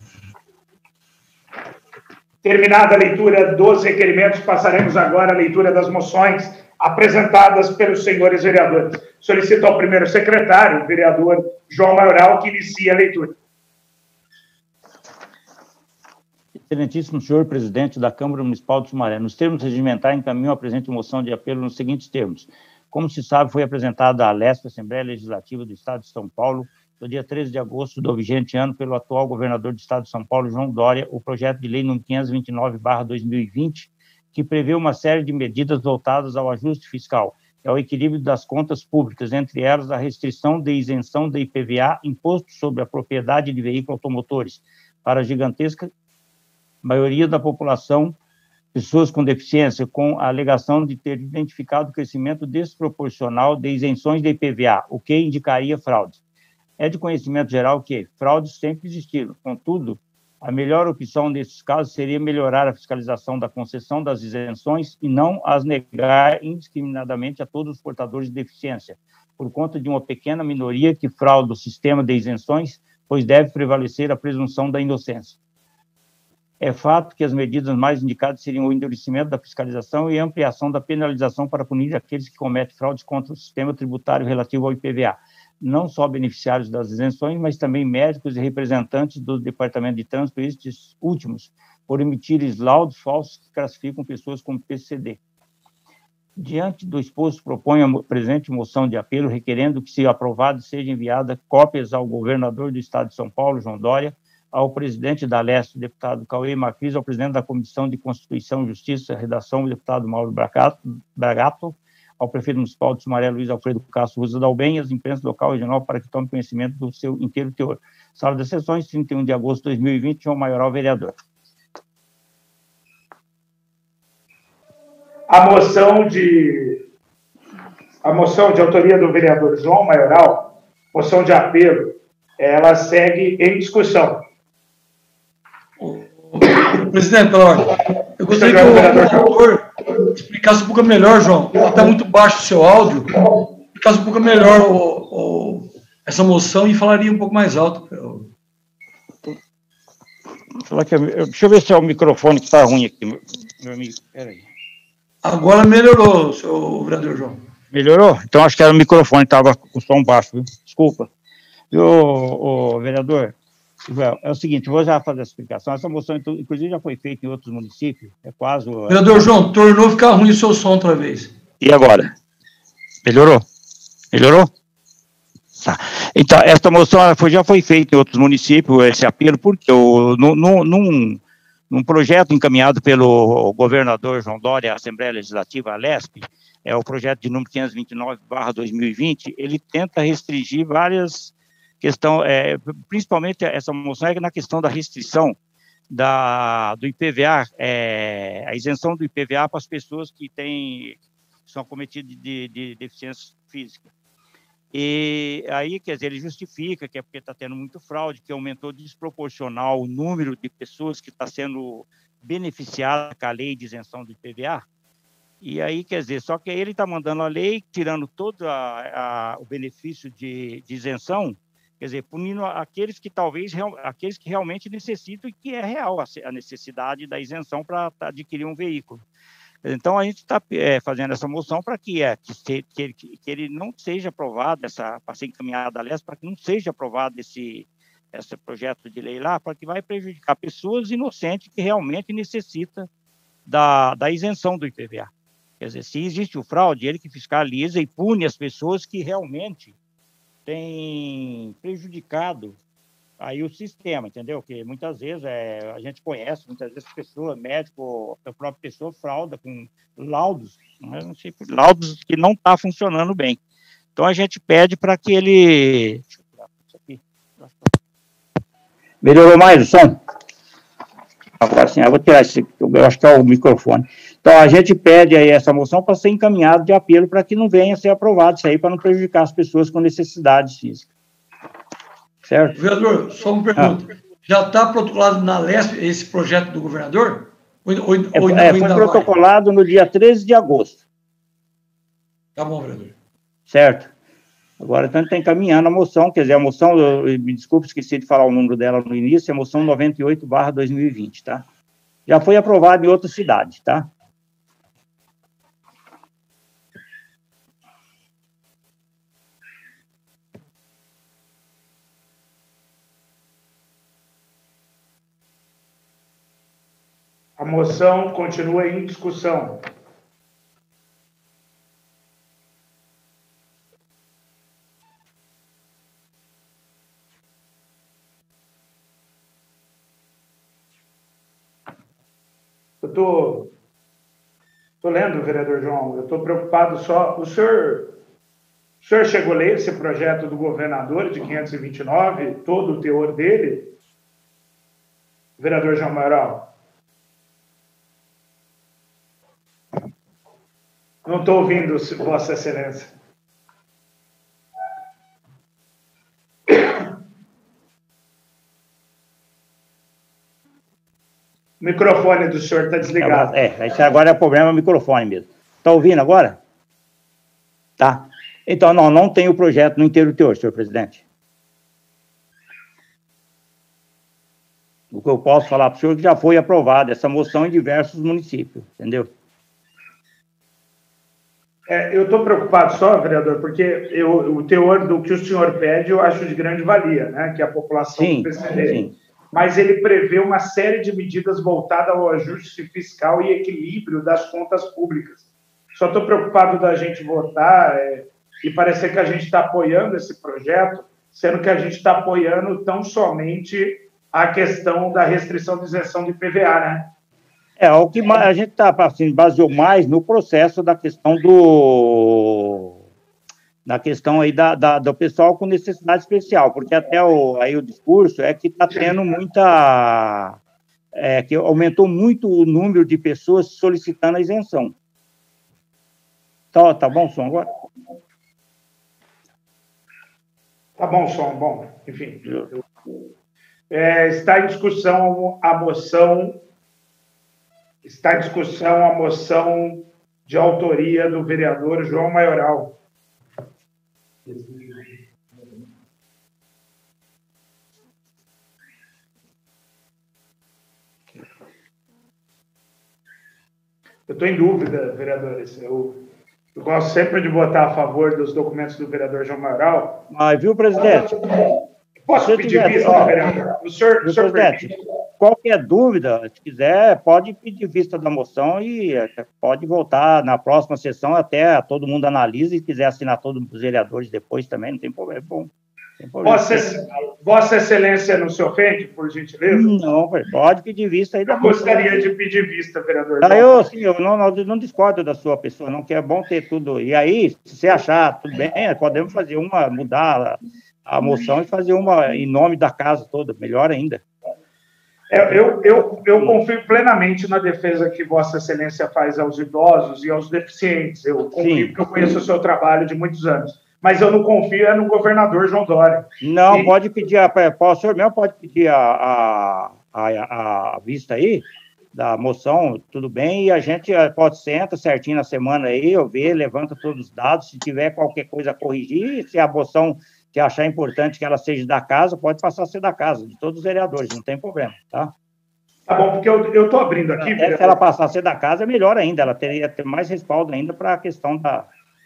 B: Terminada a leitura dos requerimentos, passaremos agora à leitura das moções apresentadas pelos senhores vereadores. Solicito ao primeiro secretário, o vereador João Maioral, que inicie a leitura.
D: Excelentíssimo senhor presidente da Câmara Municipal de Sumaré, nos termos regimentais, encaminho a presente moção de apelo nos seguintes termos. Como se sabe, foi apresentada à Lesp, Assembleia Legislativa do Estado de São Paulo, no dia treze de agosto do vigente ano, pelo atual governador do Estado de São Paulo, João Dória, o projeto de lei número quinhentos e vinte e nove barra dois mil e vinte, que prevê uma série de medidas voltadas ao ajuste fiscal e ao equilíbrio das contas públicas, entre elas a restrição de isenção de I P V A, imposto sobre a propriedade de veículos automotores, para a gigantesca maioria da população, pessoas com deficiência, com a alegação de ter identificado o crescimento desproporcional de isenções de I P V A, o que indicaria fraude. É de conhecimento geral que fraudes sempre existiram, contudo, a melhor opção nesses casos seria melhorar a fiscalização da concessão das isenções e não as negar indiscriminadamente a todos os portadores de deficiência, por conta de uma pequena minoria que frauda o sistema de isenções, pois deve prevalecer a presunção da inocência. É fato que as medidas mais indicadas seriam o endurecimento da fiscalização e a ampliação da penalização para punir aqueles que cometem fraudes contra o sistema tributário relativo ao I P V A, não só beneficiários das isenções, mas também médicos e representantes do Departamento de Trânsito, estes últimos, por emitirem laudos falsos que classificam pessoas como P C D. Diante do exposto, proponho a presente moção de apelo, requerendo que, se aprovado, seja enviada cópias ao governador do Estado de São Paulo, João Dória, ao presidente da Leste, deputado Cauê Marquis, ao presidente da Comissão de Constituição e Justiça, redação, o deputado Mauro Bragato, ao prefeito municipal de Sumaré, Luiz Alfredo Castro Rosa Dalben, e às imprensa local e regional para que tome conhecimento do seu inteiro teor. Sala das sessões, trinta e um de agosto de dois mil e vinte, João Maioral, vereador.
B: A moção de, a moção de autoria do vereador João Maioral, moção de apelo, ela segue em discussão.
F: Presidente, pela ordem, eu gostaria que o vereador explicasse um pouco melhor, João. Está muito baixo o seu áudio. Explicasse um pouco melhor o, o, essa moção e falaria um pouco mais alto. Eu...
D: Deixa eu ver se é o microfone que está ruim aqui, meu amigo. Peraí.
F: Agora melhorou, senhor vereador João.
D: Melhorou? Então acho que era o microfone que estava com som baixo, viu? Desculpa. Viu, o vereador? É o seguinte, vou já fazer a explicação. Essa moção, inclusive, já foi feita em outros municípios. É quase.
F: Vereador João, tornou ficar ruim o seu som outra vez.
D: E agora? Melhorou? Melhorou? Tá. Então, essa moção ela foi, já foi feita em outros municípios, esse apelo, porque o, no, no, num, num projeto encaminhado pelo governador João Dória, a Assembleia Legislativa, a Lesp, é o projeto de número quinhentos e vinte e nove barra dois mil e vinte, ele tenta restringir várias questões, é, principalmente essa moção é na questão da restrição da, do I P V A, é, a isenção do I P V A para as pessoas que têm, que são acometidas de, de deficiência física. E aí, quer dizer, ele justifica que é porque está tendo muito fraude, que aumentou desproporcional o número de pessoas que está sendo beneficiada com a lei de isenção do I P V A. E aí, quer dizer, só que ele está mandando a lei, tirando todo a, a, o benefício de, de isenção, quer dizer, punindo aqueles que talvez, aqueles que realmente necessitam e que é real a, a necessidade da isenção para adquirir um veículo. Então, a gente está é, fazendo essa moção para que, é, que, se, que, que ele não seja aprovado, para ser encaminhado, aliás, para que não seja aprovado esse, esse projeto de lei lá, para que vai prejudicar pessoas inocentes que realmente necessitam da, da isenção do I P V A. Quer dizer, se existe o fraude, ele que fiscaliza e pune as pessoas que realmente têm prejudicado aí o sistema, entendeu? Que muitas vezes é, a gente conhece, muitas vezes pessoa, médico, a própria pessoa frauda com laudos, não sei, laudos que não está funcionando bem. Então a gente pede para que ele... Deixa eu tirar isso aqui. Melhorou mais o som? Agora sim, eu vou tirar esse, eu acho que é o microfone. Então a gente pede aí essa moção para ser encaminhado de apelo para que não venha a ser aprovado isso aí, para não prejudicar as pessoas com necessidades físicas. Certo?
F: Vereador, só uma pergunta. Ah. Já está protocolado na Lesp esse projeto do governador? Ou, ou,
D: é,
F: ou
D: é, foi protocolado vai? no dia treze de agosto.
F: Tá bom, vereador.
D: Certo. Agora, então, está encaminhando a moção, quer dizer, a moção, eu, me desculpe, esqueci de falar o número dela no início, é a moção noventa e oito barra dois mil e vinte, tá? Já foi aprovado em outra cidade, tá?
B: moção continua em discussão. Eu estou tô, tô lendo, vereador João, eu estou preocupado só... O senhor, o senhor chegou a ler esse projeto do governador de quinhentos e vinte e nove, todo o teor dele? Vereador João Maioral? Não estou ouvindo, Vossa Excelência. O microfone do senhor está desligado.
D: É, esse agora é o problema do microfone mesmo. Está ouvindo agora? Tá. Então, não, não tem o projeto no inteiro teor, senhor presidente. O que eu posso falar para o senhor é que já foi aprovada essa moção em diversos municípios, entendeu?
B: É, eu estou preocupado só, vereador, porque eu, o teor do que o senhor pede eu acho de grande valia, né? Que a população
D: sim,
B: perceber.
D: Sim.
B: Mas ele prevê uma série de medidas voltadas ao ajuste fiscal e equilíbrio das contas públicas. Só estou preocupado da gente votar é, e parecer que a gente está apoiando esse projeto, sendo que a gente está apoiando tão somente a questão da restrição de isenção de I P V A, né?
D: É, o que a gente tá, assim, baseou mais no processo da questão do... na questão aí da, da, do pessoal com necessidade especial, porque até o, aí o discurso é que está tendo muita... É, que aumentou muito o número de pessoas solicitando a isenção. Tá, tá bom o som agora?
B: Tá bom o som, bom, enfim. É, está em discussão a moção... Está em discussão a moção de autoria do vereador João Maioral. Eu estou em dúvida, vereadores. Eu, eu gosto sempre de votar a favor dos documentos do vereador João Maioral.
D: Mas, viu, presidente?
B: Posso pedir
D: tiver,
B: vista, vereador? O senhor,
D: viu,
B: o senhor
D: presidente,
B: permite?
D: Qualquer dúvida, se quiser, pode pedir vista da moção e pode voltar na próxima sessão até todo mundo analisa e quiser assinar todos os vereadores depois também, não tem problema. É bom. Tem problema.
B: Vossa, Vossa Excelência não se ofende, por gentileza?
D: Não, pode pedir vista aí da
B: Eu gostaria de pedir vista, vereador.
D: Ah, eu, sim, eu não, não, não discordo da sua pessoa, não, que é bom ter tudo. E aí, se você achar tudo bem, podemos fazer uma, mudar a, a moção e fazer uma em nome da casa toda, melhor ainda.
B: É, eu, eu, eu confio plenamente na defesa que Vossa Excelência faz aos idosos e aos deficientes. Eu confio
D: Sim.
B: porque eu conheço o seu trabalho de muitos anos. Mas eu não confio é no governador João Dória.
D: Não,
B: e...
D: pode pedir, a, o senhor mesmo pode pedir a, a, a, a vista aí da moção, tudo bem, e a gente pode sentar certinho na semana aí, eu ver, levanta todos os dados, se tiver qualquer coisa a corrigir, se a moção que achar importante que ela seja da casa, pode passar a ser da casa, de todos os vereadores, não tem problema, tá?
B: Tá bom, porque eu estou abrindo aqui...
D: É, se ela passar a ser da casa, é melhor ainda, ela teria ter mais respaldo ainda para a questão da...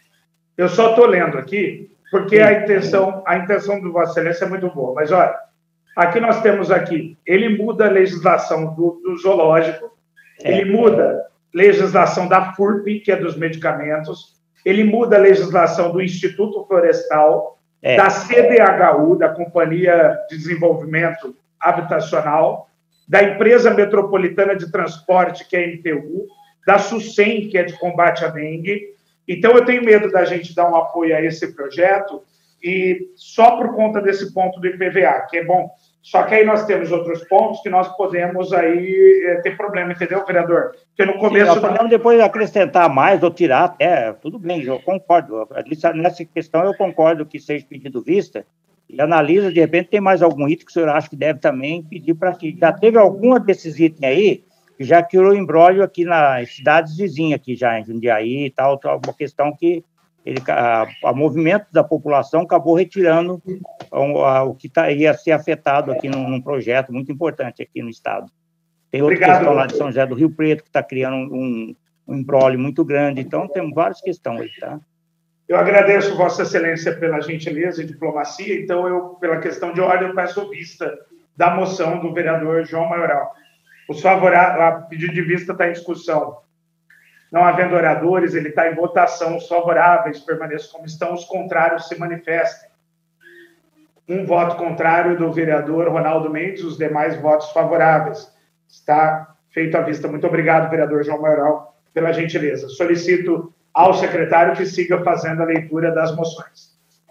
B: Eu só estou lendo aqui, porque a intenção, a intenção do Vossa Excelência é muito boa, mas olha, aqui nós temos aqui, ele muda a legislação do, do zoológico, é. Ele muda a legislação da F U R P, que é dos medicamentos, ele muda a legislação do Instituto Florestal, é. Da C D H U, da Companhia de Desenvolvimento Habitacional, da Empresa Metropolitana de Transporte, que é a M T U, da SUSEM, que é de combate à dengue. Então, eu tenho medo da gente dar um apoio a esse projeto e só por conta desse ponto do I P V A, que é bom. Só que aí nós temos outros pontos que nós podemos aí é, ter problema, entendeu, vereador? Porque no começo... Sim,
D: nós podemos depois acrescentar mais ou tirar até, tudo bem, eu concordo. Nessa questão eu concordo que seja pedido vista e analisa, de repente tem mais algum item que o senhor acha que deve também pedir para que... Já teve alguma desses itens aí que já criou embrólio aqui nas cidades vizinhas, aqui já em Jundiaí e tal, uma questão que ele, a, a movimento da população acabou retirando o, a, o que tá, ia ser afetado aqui num, num projeto muito importante aqui no estado. Tem outra Obrigado, questão lá de São José do Rio Preto, que está criando um, um embrólio muito grande, então temos várias questões aí, tá?
B: Eu agradeço Vossa Excelência pela gentileza e diplomacia, então eu, pela questão de ordem, eu peço vista da moção do vereador João Maioral. Os favoráveis, a pedido de vista está em discussão. Não havendo oradores, ele está em votação. Os favoráveis permaneçam como estão, os contrários se manifestem. Um voto contrário do vereador Ronaldo Mendes, os demais votos favoráveis. Está feito à vista. Muito obrigado, vereador João Maioral, pela gentileza. Solicito ao secretário que siga fazendo a leitura das moções.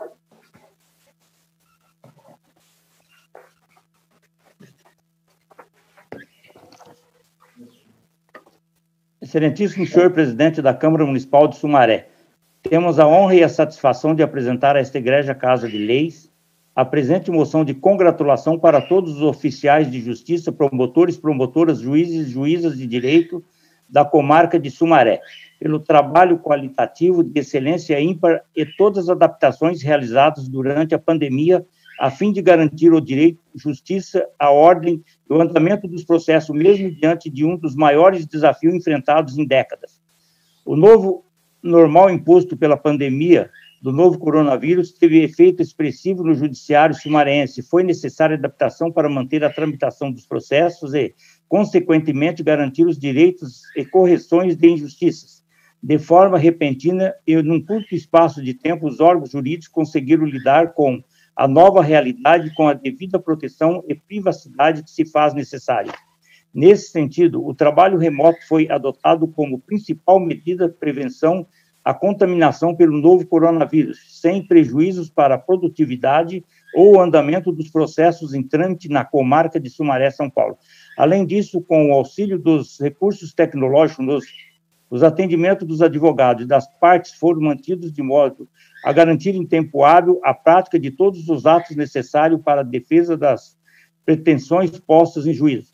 D: Excelentíssimo senhor presidente da Câmara Municipal de Sumaré, temos a honra e a satisfação de apresentar a esta egrégia Casa de Leis a presente moção de congratulação para todos os oficiais de justiça, promotores, promotoras, juízes e juízas de direito da comarca de Sumaré, pelo trabalho qualitativo de excelência ímpar e todas as adaptações realizadas durante a pandemia a fim de garantir o direito, justiça, a ordem e o andamento dos processos, mesmo diante de um dos maiores desafios enfrentados em décadas. O novo normal imposto pela pandemia do novo coronavírus teve efeito expressivo no judiciário sumarense. Foi necessária adaptação para manter a tramitação dos processos e, consequentemente, garantir os direitos e correções de injustiças. De forma repentina e num curto espaço de tempo, os órgãos jurídicos conseguiram lidar com a nova realidade com a devida proteção e privacidade que se faz necessária. Nesse sentido, o trabalho remoto foi adotado como principal medida de prevenção à contaminação pelo novo coronavírus, sem prejuízos para a produtividade ou o andamento dos processos em trâmite na comarca de Sumaré, São Paulo. Além disso, com o auxílio dos recursos tecnológicos, nos, os atendimentos dos advogados e das partes foram mantidos de modo a garantir em tempo hábil a prática de todos os atos necessários para a defesa das pretensões postas em juízo.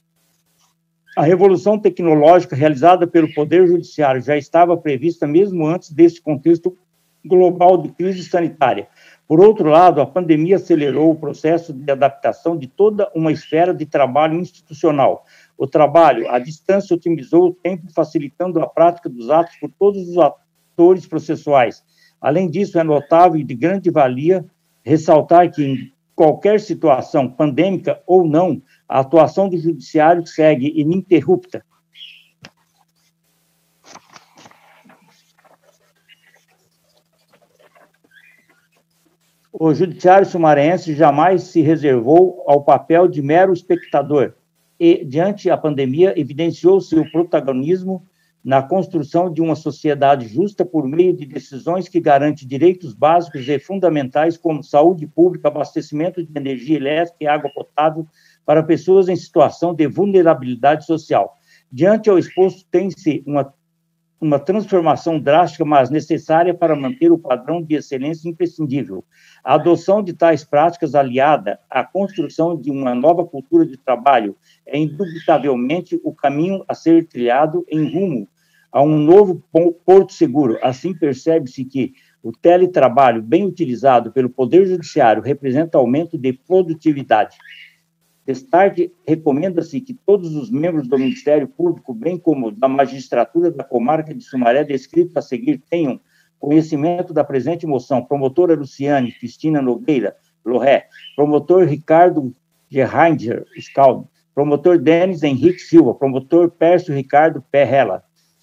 D: A revolução tecnológica realizada pelo Poder Judiciário já estava prevista mesmo antes deste contexto global de crise sanitária. Por outro lado, a pandemia acelerou o processo de adaptação de toda uma esfera de trabalho institucional. O trabalho à distância otimizou o tempo, facilitando a prática dos atos por todos os atores processuais. Além disso, é notável e de grande valia ressaltar que, em qualquer situação, pandêmica ou não, a atuação do Judiciário segue ininterrupta. O Judiciário sumarense jamais se reservou ao papel de mero espectador e, diante da pandemia, evidenciou seu protagonismo na construção de uma sociedade justa por meio de decisões que garantem direitos básicos e fundamentais como saúde pública, abastecimento de energia elétrica e água potável para pessoas em situação de vulnerabilidade social. Diante ao exposto, tem-se uma, uma transformação drástica, mas necessária para manter o padrão de excelência imprescindível. A adoção de tais práticas, aliada à construção de uma nova cultura de trabalho, é indubitavelmente o caminho a ser trilhado em rumo a um novo porto seguro. Assim, percebe-se que o teletrabalho, bem utilizado pelo Poder Judiciário, representa aumento de produtividade. Destaque, recomenda-se que todos os membros do Ministério Público, bem como da magistratura da comarca de Sumaré, descrito a seguir, tenham conhecimento da presente moção. Promotora Luciane Cristina Nogueira Lorré, promotor Ricardo Gerranger Scaldo, promotor Denis Henrique Silva, promotor Pércio Ricardo Perrella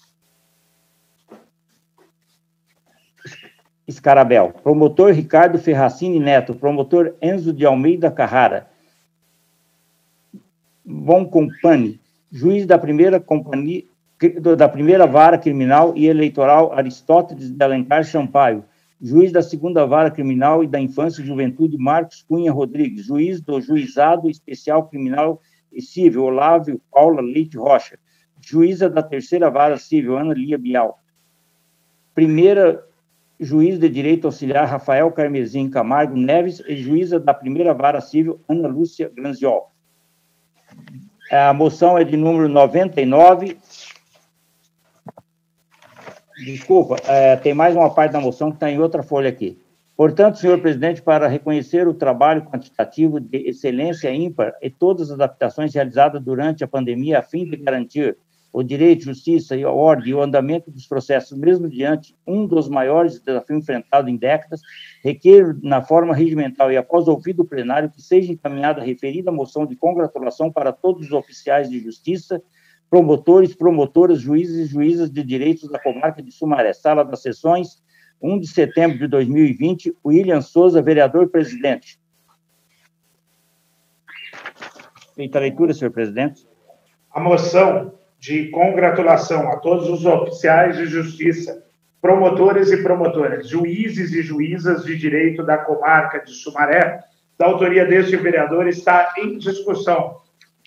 D: Escarabel, promotor Ricardo Ferracini Neto, promotor Enzo de Almeida Carrara, Bom Compani, juiz da primeira companhia, da primeira vara criminal e eleitoral Aristóteles de Alencar Sampaio, juiz da segunda vara criminal e da infância e juventude Marcos Cunha Rodrigues, juiz do juizado especial criminal e civil Olávio Paula Leite Rocha, juíza da terceira vara civil Ana Lia Bial, primeira juiz de direito auxiliar Rafael Carmezim Camargo Neves e juíza da primeira vara civil Ana Lúcia Granziol. A moção é de número noventa e nove. Desculpa, é, tem mais uma parte da moção que está em outra folha aqui. Portanto, senhor presidente, para reconhecer o trabalho quantitativo de excelência ímpar e todas as adaptações realizadas durante a pandemia a fim de garantir o direito, justiça e a ordem e o andamento dos processos, mesmo diante um dos maiores desafios enfrentados em décadas, requer, na forma regimental e após ouvido o plenário, que seja encaminhada a referida moção de congratulação para todos os oficiais de justiça, promotores, promotoras, juízes e juízas de direitos da comarca de Sumaré. Sala das Sessões, primeiro de setembro de dois mil e vinte, William Souza, vereador-presidente. Feita a leitura, senhor presidente.
B: A moção de congratulação a todos os oficiais de justiça, promotores e promotoras, juízes e juízas de direito da comarca de Sumaré, da autoria deste vereador, está em discussão.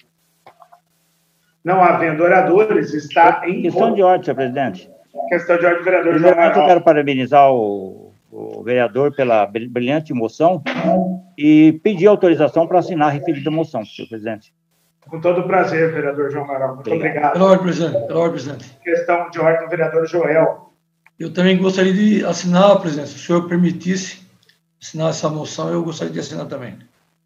B: Não havendo oradores, está em...
D: Questão de ordem, senhor presidente.
B: Questão de ordem, vereador João
D: Primeiramente, eu quero parabenizar o, o vereador pela brilhante moção e pedir autorização para assinar a referida moção, senhor presidente.
B: Com todo prazer, vereador João Amaral. Muito obrigado. obrigado.
F: Pela ordem, presidente. Pela ordem, presidente.
B: Questão de ordem do vereador Joel.
F: Eu também gostaria de assinar, presidente. Se o senhor permitisse assinar essa moção, eu gostaria de assinar também.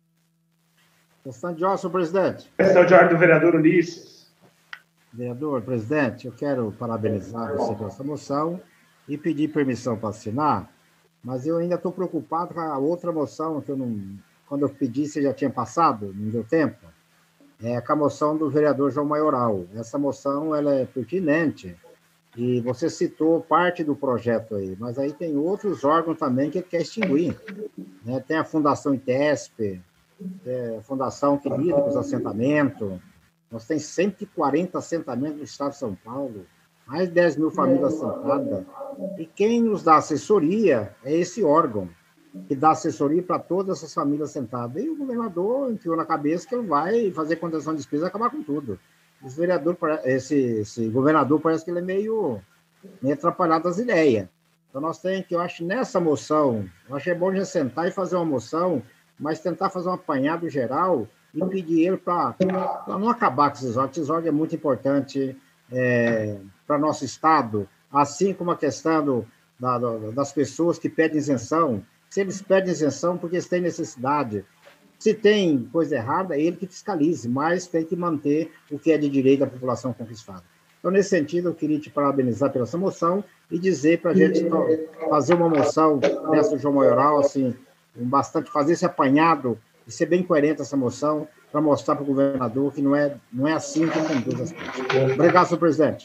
A: Questão de ordem, senhor presidente.
B: Questão de ordem do vereador Ulisses.
A: Vereador, presidente, eu quero parabenizar você por essa moção e pedir permissão para assinar, mas eu ainda estou preocupado com a outra moção que eu não... Quando eu pedi, você já tinha passado, não deu tempo. É com a moção do vereador João Maioral. Essa moção ela é pertinente e você citou parte do projeto aí, mas aí tem outros órgãos também que ele quer extinguir. Né? Tem a Fundação ITESP, é a Fundação que lida com os assentamentos. Nós temos cento e quarenta assentamentos no estado de São Paulo, mais de dez mil famílias assentadas. E quem nos dá assessoria é esse órgão, que dá assessoria para todas essas famílias assentadas. E o governador enfiou na cabeça que ele vai fazer contenção de despesa e acabar com tudo. Esse, vereador, esse, esse governador parece que ele é meio, meio atrapalhado das ideias. Então nós temos que, eu acho, nessa moção, eu acho que é bom já sentar e fazer uma moção, mas tentar fazer um apanhado geral e pedir ele para não acabar com esses órgãos. Esses órgãos é muito importante é, para nosso Estado, assim como a questão do, da, das pessoas que pedem isenção. Se eles pedem isenção porque eles têm necessidade. Se tem coisa errada, é ele que fiscalize, mas tem que manter o que é de direito da população conquistada. Então, nesse sentido, eu queria te parabenizar pela essa moção e dizer para a gente fazer uma moção dessa João Maioral, assim, bastante, fazer esse apanhado e ser bem coerente essa moção para mostrar para o governador que não é, não é assim que conduz as coisas. Obrigado, senhor presidente.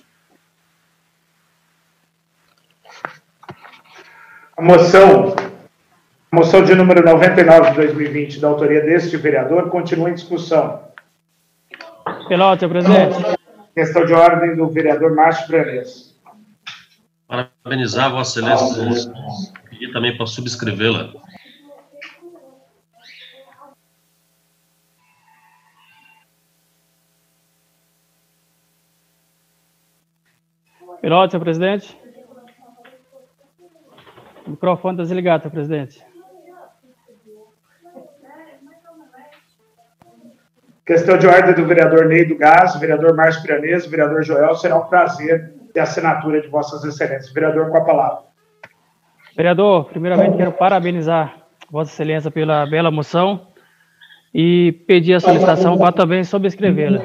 B: A moção, a moção de número noventa e nove de dois mil e vinte, da autoria deste vereador, continua em discussão.
K: Pela ordem, senhor presidente.
B: Questão de ordem do vereador Márcio Brandes.
G: Parabenizar a Vossa Excelência e pedir também para subscrevê-la.
K: Pela ordem, senhor presidente. O microfone está desligado, senhor presidente.
B: Questão de ordem do vereador Ney do Gás, vereador Márcio Piranês, vereador Joel, será um prazer ter a assinatura de Vossas Excelências. Vereador, com a palavra.
K: Vereador, primeiramente quero parabenizar Vossa Excelência pela bela moção e pedir a solicitação para também subscrevê-la.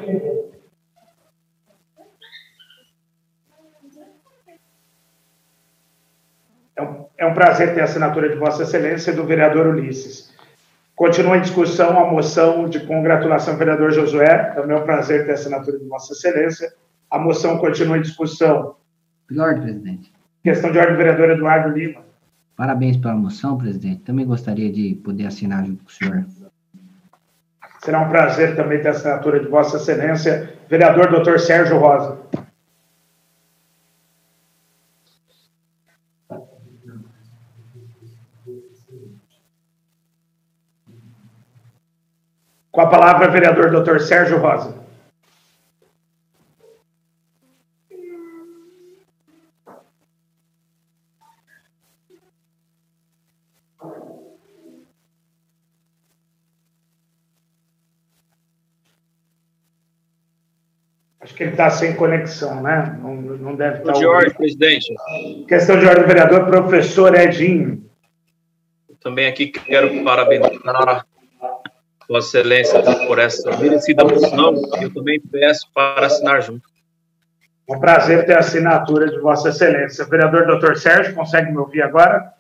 B: É um, é um prazer ter a assinatura de Vossa Excelência e do vereador Ulisses. Continua em discussão a moção de congratulação ao vereador Josué. Também é um prazer ter a assinatura de Vossa Excelência. A moção continua em discussão.
C: Pela ordem, presidente.
B: Questão de ordem do vereador Eduardo Lima.
C: Parabéns pela moção, presidente. Também gostaria de poder assinar junto com o senhor.
B: Será um prazer também ter a assinatura de Vossa Excelência. Vereador doutor Sérgio Rosa. Com a palavra, vereador doutor Sérgio Rosa. Acho que ele está sem conexão, né? Não, não deve estar...
M: De ordem, presidente.
B: Questão de ordem, vereador, professor Edinho.
M: Também aqui quero parabenizar Vossa Excelência por essa merecida moção. Eu também peço para assinar junto.
B: É um prazer ter a assinatura de Vossa Excelência. Vereador doutor Sérgio, consegue me ouvir agora?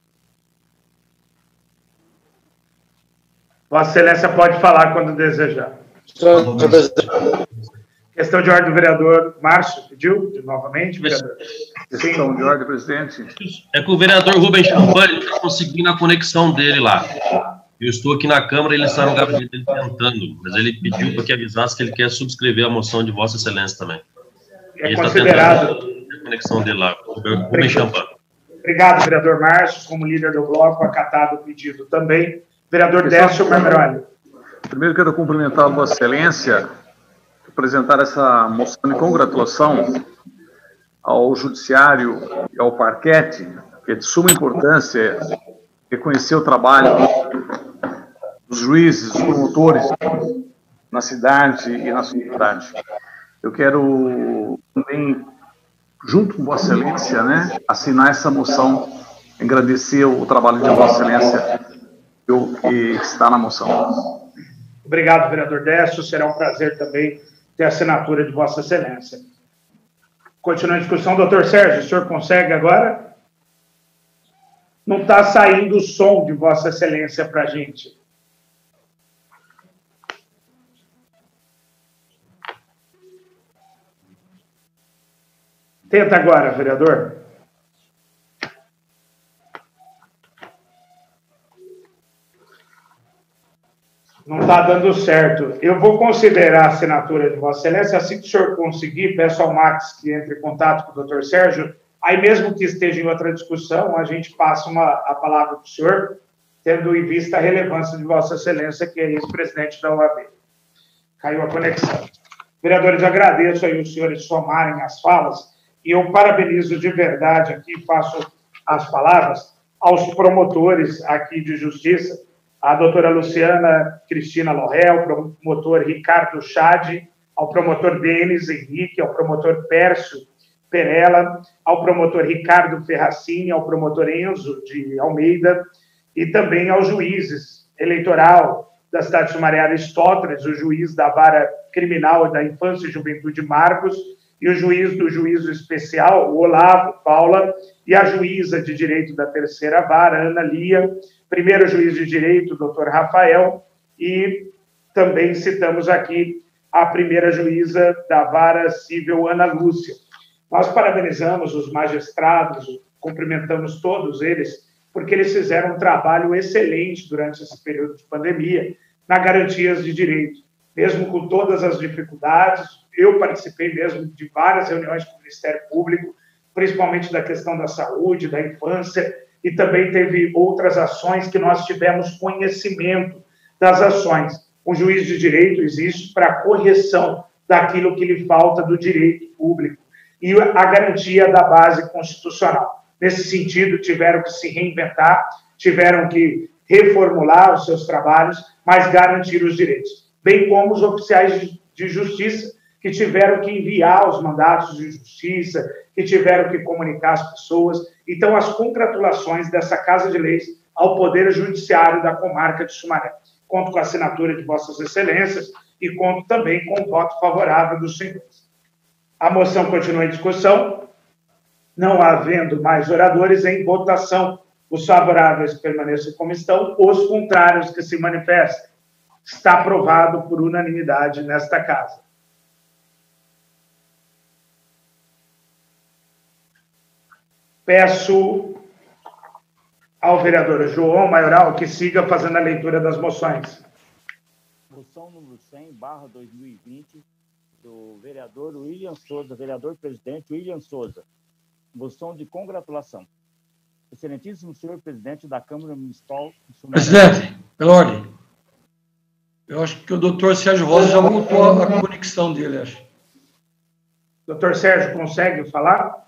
B: Vossa Excelência pode falar quando desejar. Senhor presidente. Questão de ordem do vereador Márcio, pediu novamente, vereador?
J: Questão de ordem, presidente.
G: É que o vereador Rubens Champagne não está conseguindo a conexão dele lá. Eu estou aqui na Câmara, ele está no gabinete dele tentando, mas ele pediu para que avisasse que ele quer subscrever a moção de Vossa Excelência também.
B: É
G: ele
B: considerado.
G: Está tentando a conexão dele lá, Rubens Champagne.
B: Obrigado, vereador Márcio, como líder do bloco, acatado o pedido também. Vereador Décio Marmeroli.
J: Primeiro quero cumprimentar Vossa Excelência, apresentar essa moção de congratulação ao Judiciário e ao Parquete, que é de suma importância reconhecer o trabalho dos juízes, dos promotores na cidade e na sociedade. Eu quero também, junto com Vossa Excelência, né, assinar essa moção, agradecer o trabalho de Vossa Excelência que está na moção.
B: Obrigado, vereador Décio. Será um prazer também ter a assinatura de Vossa Excelência. Continua a discussão. Doutor Sérgio, o senhor consegue agora? Não está saindo o som de Vossa Excelência para a gente. Tenta agora, vereador. Não está dando certo. Eu vou considerar a assinatura de Vossa Excelência. Assim que o senhor conseguir, peço ao Max que entre em contato com o doutor Sérgio. Aí, mesmo que esteja em outra discussão, a gente passa uma, a palavra para o senhor, tendo em vista a relevância de Vossa Excelência, que é ex-presidente da O A B. Caiu a conexão. Vereadores, agradeço aí os senhores somarem as falas, e eu parabenizo de verdade aqui, faço as palavras aos promotores aqui de justiça, a doutora Luciana Cristina Lorrel, ao promotor Ricardo Chade, ao promotor Denis Henrique, ao promotor Pércio Perella, ao promotor Ricardo Ferracini, ao promotor Enzo de Almeida, e também aos juízes eleitoral da cidade de Sumaré Aristóteles, o juiz da vara criminal da infância e juventude Marcos, e o juiz do juízo especial, o Olavo Paula, e a juíza de direito da terceira vara, Ana Lia, primeiro juiz de direito, doutor Rafael, e também citamos aqui a primeira juíza da vara civil, Ana Lúcia. Nós parabenizamos os magistrados, cumprimentamos todos eles, porque eles fizeram um trabalho excelente durante esse período de pandemia, na garantias de direito, mesmo com todas as dificuldades. Eu participei mesmo de várias reuniões com o Ministério Público, principalmente da questão da saúde, da infância, e também teve outras ações que nós tivemos conhecimento das ações. O juiz de direito existe para a correção daquilo que lhe falta do direito público e a garantia da base constitucional. Nesse sentido, tiveram que se reinventar, tiveram que reformular os seus trabalhos, mas garantir os direitos, bem como os oficiais de justiça, que tiveram que enviar os mandatos de justiça, que tiveram que comunicar as pessoas. Então, as congratulações dessa Casa de Leis ao Poder Judiciário da comarca de Sumaré. Conto com a assinatura de Vossas Excelências e conto também com o voto favorável dos senhores. A moção continua em discussão. Não havendo mais oradores, em votação, os favoráveis permaneçam como estão, os contrários que se manifestem. Está aprovado por unanimidade nesta Casa. Peço ao vereador João Maioral que siga fazendo a leitura das moções.
D: Moção número cem, barra dois mil e vinte, do vereador William Souza, vereador presidente William Souza. Moção de congratulação. Excelentíssimo senhor presidente da Câmara Municipal de Sumaré.
F: Presidente, pela ordem. Eu acho que o doutor Sérgio Rosa já voltou a conexão dele, acho.
B: Doutor Sérgio, consegue falar?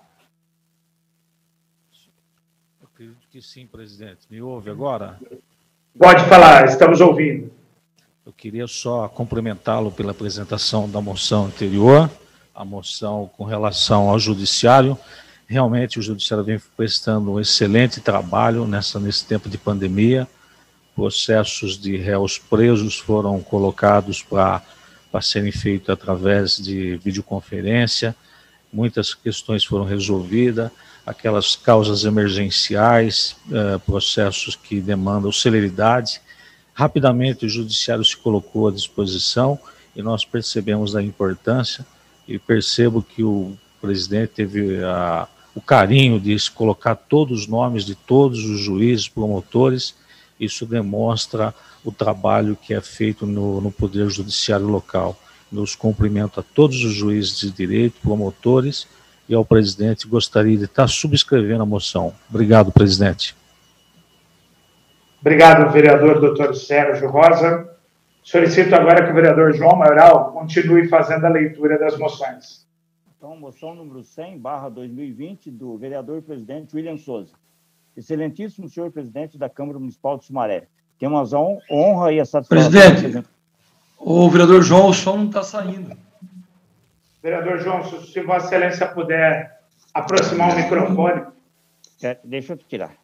E: Eu acredito que sim, presidente. Me ouve agora?
B: Pode falar, estamos ouvindo.
E: Eu queria só cumprimentá-lo pela apresentação da moção anterior, a moção com relação ao judiciário. Realmente o judiciário vem prestando um excelente trabalho nessa, nesse tempo de pandemia. Processos de réus presos foram colocados para serem feitos através de videoconferência. muitas questões foram resolvidas, aquelas causas emergenciais, uh, processos que demandam celeridade. Rapidamente o judiciário se colocou à disposição e nós percebemos a importância e percebo que o presidente teve a, o carinho de se colocar todos os nomes de todos os juízes, promotores. Isso demonstra o trabalho que é feito no, no Poder Judiciário local. Nos cumprimento a todos os juízes de direito, promotores, e ao presidente gostaria de estar subscrevendo a moção. Obrigado, presidente.
B: Obrigado, vereador doutor Sérgio Rosa. Solicito agora que o vereador João Maioral continue fazendo a leitura das moções.
D: Então, moção número cem, barra dois mil e vinte, do vereador presidente William Souza. Excelentíssimo senhor presidente da Câmara Municipal de Sumaré, temos a honra e a satisfação...
F: Presidente, o vereador João, o som não está saindo.
B: Vereador João, se, se Vossa Excelência puder aproximar o microfone.
D: É, deixa eu tirar.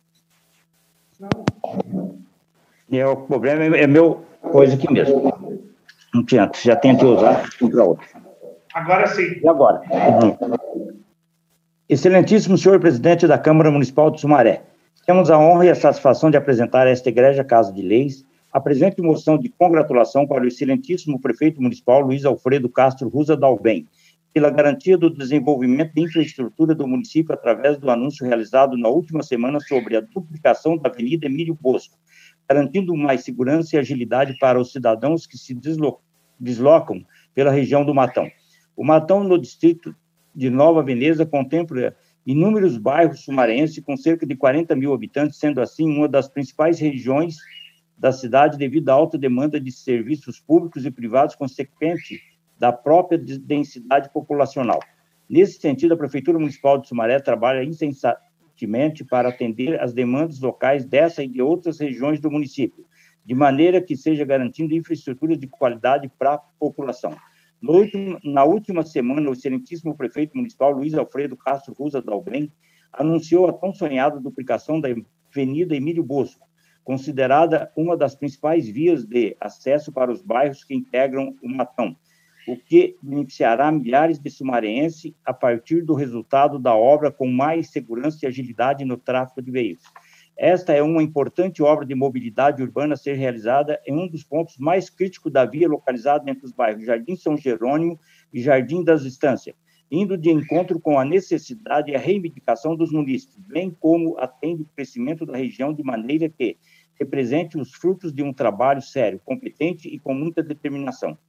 D: É, o problema é meu coisa aqui mesmo. Não tinha, já tentei usar um para outro.
B: Agora sim.
D: E agora? Uhum. Excelentíssimo senhor presidente da Câmara Municipal de Sumaré, temos a honra e a satisfação de apresentar a esta Igreja Casa de Leis a presente moção de congratulação para o excelentíssimo prefeito municipal Luiz Alfredo Castro Ruza Dalben, pela garantia do desenvolvimento de infraestrutura do município através do anúncio realizado na última semana sobre a duplicação da Avenida Emílio Bosco, garantindo mais segurança e agilidade para os cidadãos que se deslo- deslocam pela região do Matão. O Matão, no distrito de Nova Veneza, contempla inúmeros bairros sumarenses com cerca de quarenta mil habitantes, sendo assim uma das principais regiões da cidade devido à alta demanda de serviços públicos e privados consequente da própria densidade populacional. Nesse sentido, a Prefeitura Municipal de Sumaré trabalha incessantemente para atender as demandas locais dessa e de outras regiões do município, de maneira que seja garantindo infraestrutura de qualidade para a população. No último, na última semana, o excelentíssimo prefeito municipal, Luiz Alfredo Castro Ruza Dalben, anunciou a tão sonhada duplicação da Avenida Emílio Bosco, considerada uma das principais vias de acesso para os bairros que integram o Matão, o que beneficiará milhares de sumareenses a partir do resultado da obra com mais segurança e agilidade no tráfego de veículos. Esta é uma importante obra de mobilidade urbana a ser realizada em um dos pontos mais críticos da via, localizado entre os bairros Jardim São Jerônimo e Jardim das Estâncias, indo de encontro com a necessidade e a reivindicação dos munícipes, bem como atende o crescimento da região de maneira que represente os frutos de um trabalho sério, competente e com muita determinação.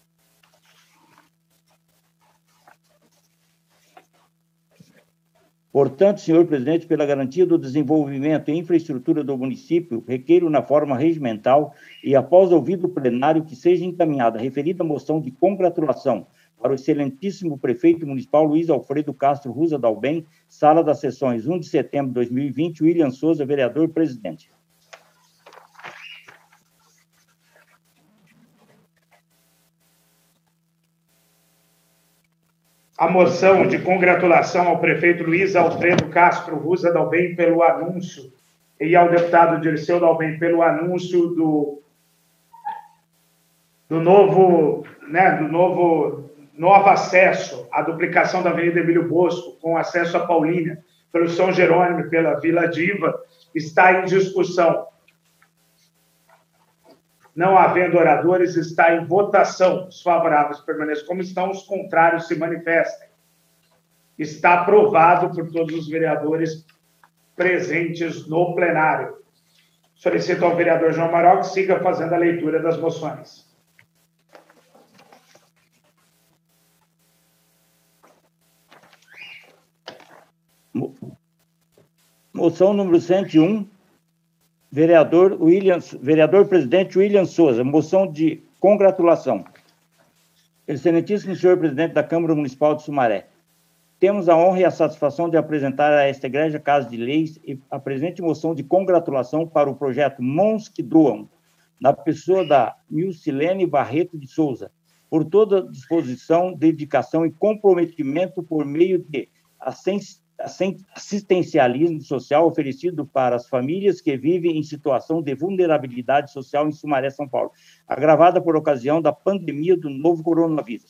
D: Portanto, senhor presidente, pela garantia do desenvolvimento e infraestrutura do município, requeiro na forma regimental e após ouvido o plenário que seja encaminhada a referida moção de congratulação para o excelentíssimo prefeito municipal Luiz Alfredo Castro Ruza Dalben, sala das sessões um de setembro de dois mil e vinte, William Souza, vereador presidente.
B: A moção de congratulação ao prefeito Luiz Alfredo Castro Ruza Dalben pelo anúncio e ao deputado Dirceu Dalben pelo anúncio do, do novo, né, do novo, novo acesso à duplicação da Avenida Emílio Bosco, com acesso a Paulínia, pelo São Jerônimo e pela Vila Diva, está em discussão. Não havendo oradores, está em votação. Os favoráveis permaneçam como estão, os contrários se manifestem. Está aprovado por todos os vereadores presentes no plenário. Solicito ao vereador João Maioral que siga fazendo a leitura das moções.
D: Moção número cento e um, vereador, William, vereador presidente William Souza, moção de congratulação. Excelentíssimo senhor presidente da Câmara Municipal de Sumaré, temos a honra e a satisfação de apresentar a esta Igreja Casa de Leis a presente moção de congratulação para o projeto Mãos que Doam, na pessoa da Milcilene Barreto de Souza, por toda disposição, dedicação e comprometimento por meio de assistencialismo social oferecido para as famílias que vivem em situação de vulnerabilidade social em Sumaré, São Paulo, agravada por ocasião da pandemia do novo coronavírus.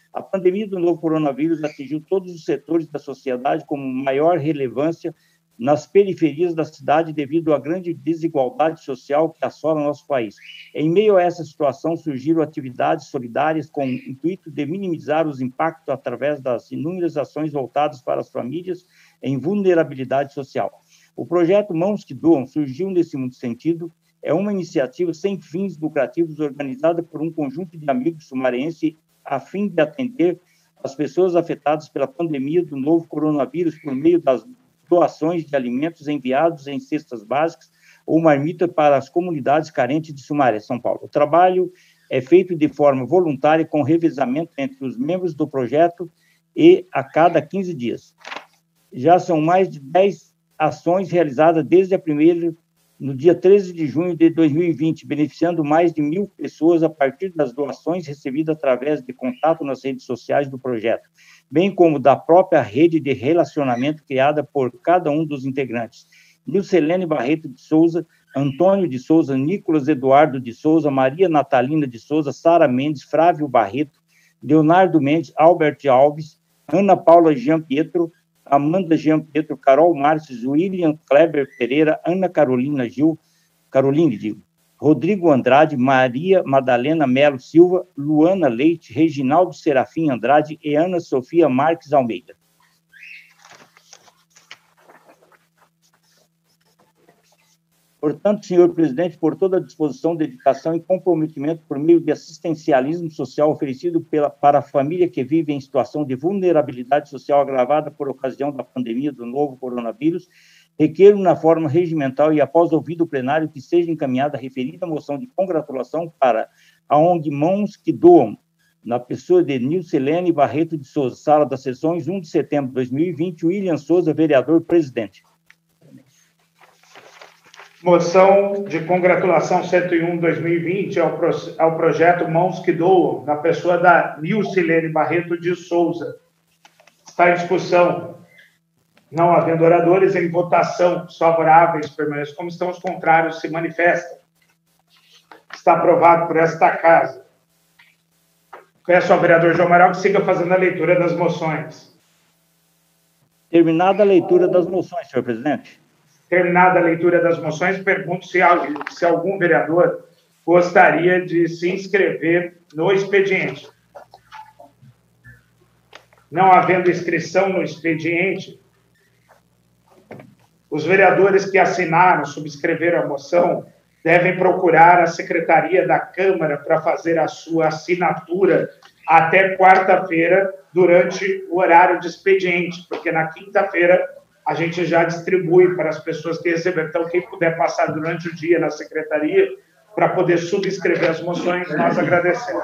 D: A pandemia do novo coronavírus atingiu todos os setores da sociedade com maior relevância nas periferias da cidade devido à grande desigualdade social que assola nosso país. Em meio a essa situação, surgiram atividades solidárias com o intuito de minimizar os impactos através das inúmeras ações voltadas para as famílias em vulnerabilidade social. O projeto Mãos que Doam surgiu nesse sentido. É uma iniciativa sem fins lucrativos organizada por um conjunto de amigos sumarenses a fim de atender as pessoas afetadas pela pandemia do novo coronavírus por meio das doações de alimentos enviados em cestas básicas ou marmita para as comunidades carentes de Sumaré, São Paulo. O trabalho é feito de forma voluntária com revezamento entre os membros do projeto e a cada quinze dias. Já são mais de dez ações realizadas desde a primeira, no dia treze de junho de dois mil e vinte, beneficiando mais de mil pessoas a partir das doações recebidas através de contato nas redes sociais do projeto, bem como da própria rede de relacionamento criada por cada um dos integrantes. Nilcelene Barreto de Souza, Antônio de Souza, Nicolas Eduardo de Souza, Maria Natalina de Souza, Sara Mendes, Frávio Barreto, Leonardo Mendes, Albert Alves, Ana Paula Jean Pietro, Amanda Jean Pietro, Carol Marques, William Kleber Pereira, Ana Carolina Gil, Caroline, digo, Rodrigo Andrade, Maria Madalena Melo Silva, Luana Leite, Reginaldo Serafim Andrade e Ana Sofia Marques Almeida. Portanto, senhor presidente, por toda a disposição, dedicação e comprometimento por meio de assistencialismo social oferecido pela, para a família que vive em situação de vulnerabilidade social agravada por ocasião da pandemia do novo coronavírus, requeiro na forma regimental e após ouvido o plenário que seja encaminhada a referida moção de congratulação para a O N G Mãos que Doam, na pessoa de Nilcelene Barreto de Souza, sala das sessões, um de setembro de dois mil e vinte, William Souza, vereador presidente.
B: Moção de congratulação cento e um de dois mil e vinte ao, pro, ao projeto Mãos que Doam, na pessoa da Nilcelene Barreto de Souza. Está em discussão. Não havendo oradores, em votação, os favoráveis permaneçam como estão, os contrários se manifestam. Está aprovado por esta casa. Peço ao vereador João Amaral que siga fazendo a leitura das moções.
D: Terminada a leitura das moções, senhor presidente.
B: Terminada a leitura das moções, pergunto se, se algum vereador gostaria de se inscrever no expediente. Não havendo inscrição no expediente, os vereadores que assinaram, subscreveram a moção, devem procurar a Secretaria da Câmara para fazer a sua assinatura até quarta-feira, durante o horário de expediente, porque na quinta-feira a gente já distribui para as pessoas que receberam. Então, quem puder passar durante o dia na secretaria para poder subscrever as moções, nós agradecemos.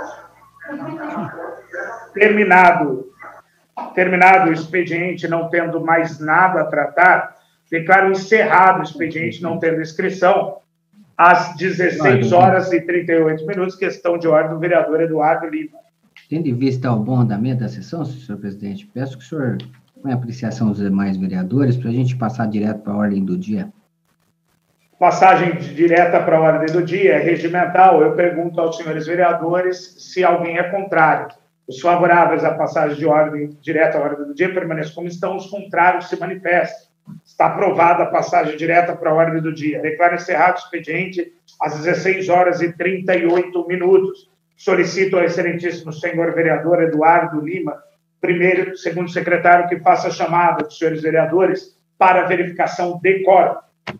B: Terminado, terminado o expediente, não tendo mais nada a tratar, declaro encerrado o expediente, não tendo inscrição, às dezesseis horas e trinta e oito minutos, questão de ordem do vereador Eduardo Lima.
C: Tendo em vista o bom andamento da sessão, senhor presidente, peço que o senhor, com a apreciação dos demais vereadores, para a gente passar direto para a ordem do dia.
B: Passagem direta para a ordem do dia é regimental. Eu pergunto aos senhores vereadores se alguém é contrário. Os favoráveis à passagem de ordem direta à ordem do dia permaneçam como estão, os contrários se manifestam. Está aprovada a passagem direta para a ordem do dia. Declaro encerrado o expediente às dezesseis horas e trinta e oito minutos. Solicito ao excelentíssimo senhor vereador Eduardo Lima, primeiro, segundo secretário, que faça a chamada dos senhores vereadores para a verificação de quórum.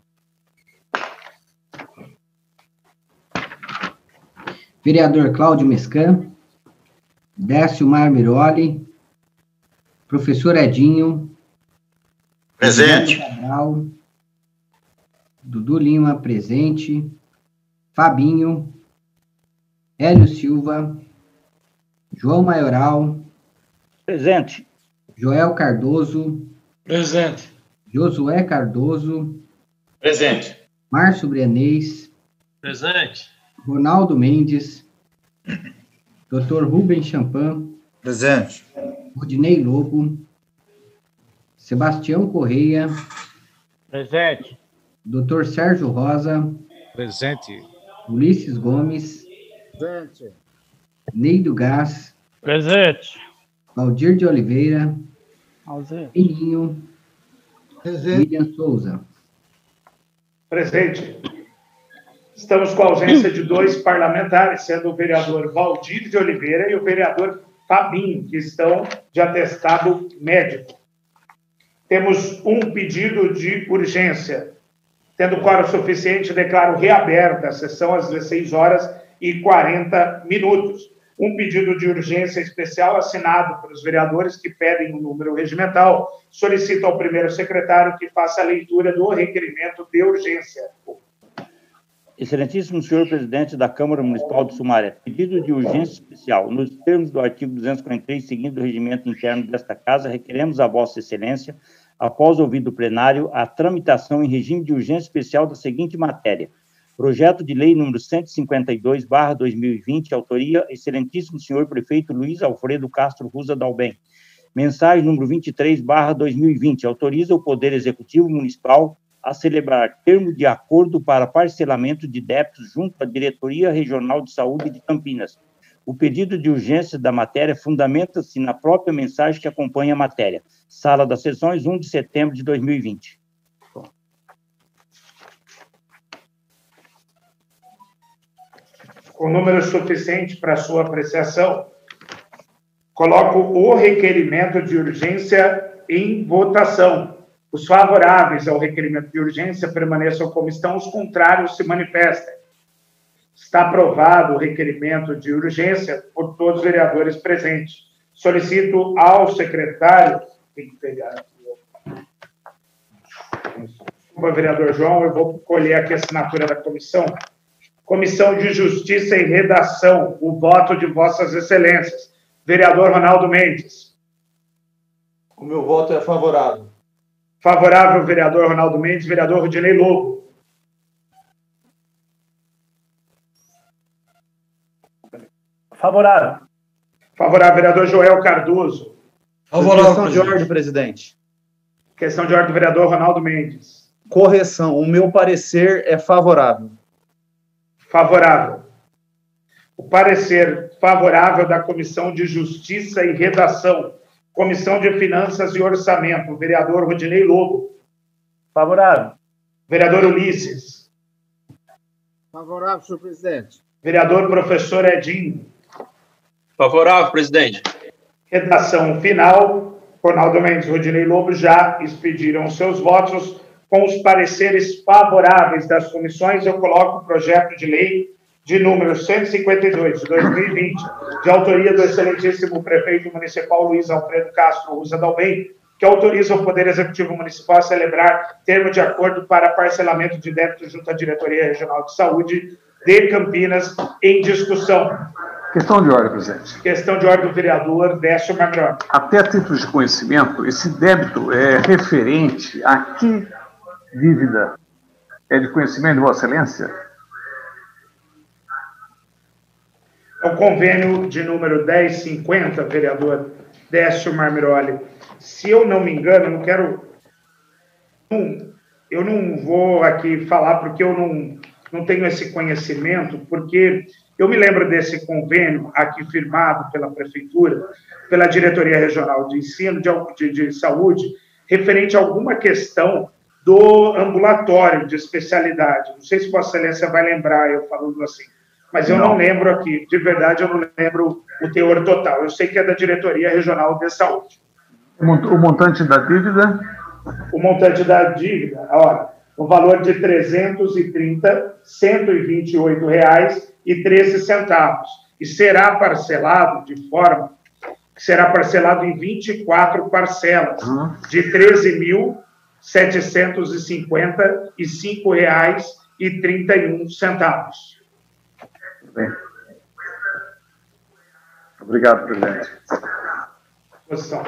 C: Vereador Cláudio Mescan, Décio Marmiroli, professor Edinho,
N: presente.
C: Cabral, Dudu Lima, presente, Fabinho, Hélio Silva, João Maioral,
D: presente,
C: Joel Cardoso,
F: presente,
C: Josué Cardoso,
I: presente,
C: Márcio Brianês,
G: presente,
C: Ronaldo Mendes, doutor Rubens Champagne,
N: presente,
C: Rodinei Lobo, Sebastião Correia,
D: presente,
C: doutor Sérgio Rosa,
E: presente,
C: Ulisses Gomes,
A: Presente.
C: Neido Gás,
K: presente,
C: Valdir de Oliveira,
K: Ausente.
C: Peninho, William Souza.
B: Presente. Estamos com a ausência de dois parlamentares, sendo o vereador Valdir de Oliveira e o vereador Fabinho, que estão de atestado médico. Temos um pedido de urgência. Tendo quórum suficiente, declaro reaberta a sessão às dezesseis horas e quarenta minutos. Um pedido de urgência especial assinado pelos vereadores que pedem o número regimental. Solicito ao primeiro secretário que faça a leitura do requerimento de urgência.
D: Excelentíssimo senhor presidente da Câmara Municipal de Sumaré, pedido de urgência especial. Nos termos do artigo duzentos e quarenta e três, seguindo o regimento interno desta Casa, requeremos a Vossa Excelência, após ouvido o plenário, a tramitação em regime de urgência especial da seguinte matéria. Projeto de lei número cento e cinquenta e dois barra dois mil e vinte, autoria excelentíssimo senhor prefeito Luiz Alfredo Castro Ruza Dalben. Mensagem número vinte e três barra dois mil e vinte, autoriza o Poder Executivo Municipal a celebrar termo de acordo para parcelamento de débitos junto à Diretoria Regional de Saúde de Campinas. O pedido de urgência da matéria fundamenta-se na própria mensagem que acompanha a matéria. Sala das Sessões, primeiro de setembro de dois mil e vinte.
B: Com número suficiente para sua apreciação, coloco o requerimento de urgência em votação. Os favoráveis ao requerimento de urgência permaneçam como estão, os contrários se manifestem. Está aprovado o requerimento de urgência por todos os vereadores presentes. Solicito ao secretário... Tem que pegar aqui. Desculpa, vereador João, eu vou colher aqui a assinatura da comissão. Comissão de Justiça e Redação, o voto de Vossas Excelências. Vereador Ronaldo Mendes.
O: O meu voto é favorável.
B: Favorável, vereador Ronaldo Mendes. Vereador Rudinei Lobo.
L: Favorável.
B: Favorável, vereador Joel Cardoso.
O: Favorável, questão de ordem, presidente.
B: Questão de ordem do vereador Ronaldo Mendes.
O: Correção, o meu parecer é favorável.
B: Favorável. O parecer favorável da Comissão de Justiça e Redação, Comissão de Finanças e Orçamento, vereador Rudinei Lobo.
L: Favorável.
B: Vereador Ulisses.
A: Favorável, senhor presidente.
B: Vereador professor Edinho.
M: Favorável, presidente.
B: Redação final. Ronaldo Mendes e Rudinei Lobo já expediram seus votos. Com os pareceres favoráveis das comissões, eu coloco o projeto de lei de número cento e cinquenta e dois, de dois mil e vinte, de autoria do excelentíssimo prefeito municipal Luiz Alfredo Castro Ruza Dalben, que autoriza o Poder Executivo Municipal a celebrar termo de acordo para parcelamento de débitos junto à Diretoria Regional de Saúde de Campinas, em discussão.
J: Questão de ordem, presidente.
B: Questão de ordem do vereador Décio Magroni.
J: Até a título de conhecimento, esse débito é referente a que dívida? É de conhecimento de Vossa Excelência?
B: É o convênio de número dez cinquenta, vereador Décio Marmiroli. Se eu não me engano, eu não quero... Eu não vou aqui falar porque eu não, não tenho esse conhecimento, porque eu me lembro desse convênio aqui firmado pela Prefeitura, pela Diretoria Regional de Ensino, de, de, de Saúde, referente a alguma questão do ambulatório de especialidade. Não sei se Vossa Excelência vai lembrar eu falando assim, mas eu não, não lembro aqui, de verdade eu não lembro o teor total. Eu sei que é da Diretoria Regional de Saúde.
J: O montante da dívida?
B: O montante da dívida, olha, o valor de trezentos e trinta mil, cento e vinte e oito reais e treze centavos. E será parcelado de forma que será parcelado em vinte e quatro parcelas, uhum. de treze mil setecentos e cinquenta e cinco reais e trinta e um centavos.
J: Bem. Obrigado, presidente.
B: Posição.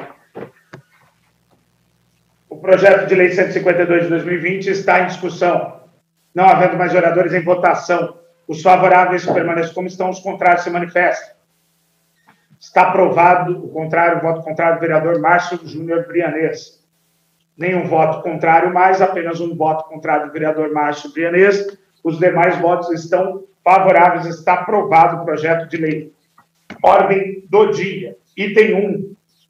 B: O projeto de lei cento e cinquenta e dois de dois mil e vinte está em discussão. Não havendo mais oradores em votação, os favoráveis permanecem como estão, os contrários se manifestam. Está aprovado o contrário, o voto contrário do vereador Márcio Júnior Brianês. Nenhum voto contrário mais, apenas um voto contrário do vereador Márcio Brianês. Os demais votos estão favoráveis. Está aprovado o projeto de lei. Ordem do dia. Item um.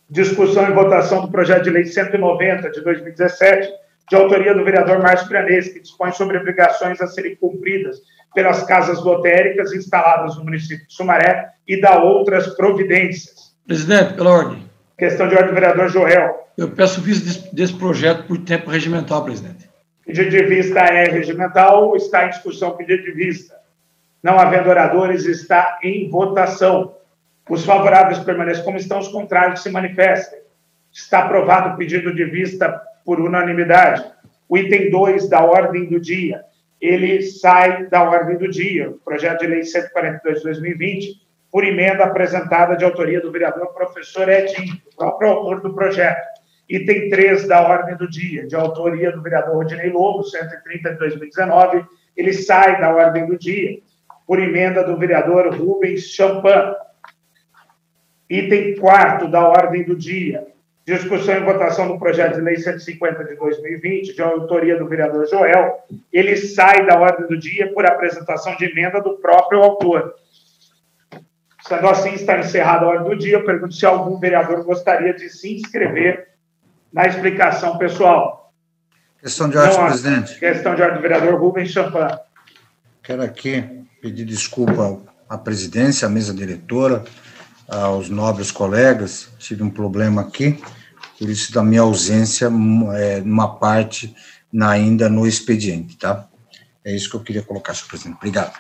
B: Discussão e votação do projeto de lei cento e noventa, de dois mil e dezessete, de autoria do vereador Márcio Brianês, que dispõe sobre obrigações a serem cumpridas pelas casas lotéricas instaladas no município de Sumaré e da outras providências.
F: Presidente, pela ordem.
B: Questão de ordem do vereador Joel.
F: Eu peço vista desse, desse projeto por tempo regimental, presidente.
B: Pedido de vista é regimental, está em discussão pedido de vista. Não havendo oradores, está em votação. Os favoráveis permanecem como estão, os contrários se manifestem. Está aprovado o pedido de vista por unanimidade. O item dois da ordem do dia, ele sai da ordem do dia. O projeto de lei cento e quarenta e dois de dois mil e vinte, por emenda apresentada de autoria do vereador professor Edinho, o próprio autor do projeto. Item três da ordem do dia, de autoria do vereador Rodinei Lobo, cento e trinta de dois mil e dezenove, ele sai da ordem do dia, por emenda do vereador Rubens Champagne. Item quatro da ordem do dia, discussão e votação do projeto de lei cento e cinquenta de dois mil e vinte, de autoria do vereador Joel, ele sai da ordem do dia por apresentação de emenda do próprio autor. Sendo assim, está encerrada a ordem do dia. Eu pergunto se algum vereador gostaria de se inscrever na explicação pessoal.
N: Questão de ordem,
B: Não,
N: presidente.
B: Questão de ordem do vereador Rubens Champagne.
N: Quero aqui pedir desculpa à presidência, à mesa diretora, aos nobres colegas. Tive um problema aqui, por isso da minha ausência, é, numa parte na, ainda no expediente, tá? É isso que eu queria colocar, senhor presidente. Obrigado.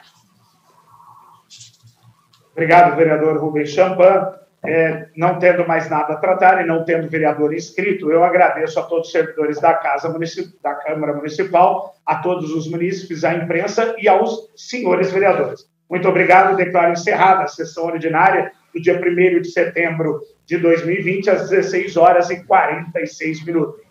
B: Obrigado, vereador Rubens Champagne. É, não tendo mais nada a tratar e não tendo vereador inscrito, eu agradeço a todos os servidores da Casa Municipal, da Câmara Municipal, a todos os munícipes, à imprensa e aos senhores vereadores. Muito obrigado. Declaro encerrada a sessão ordinária do dia primeiro de setembro de dois mil e vinte, às dezesseis horas e quarenta e seis minutos.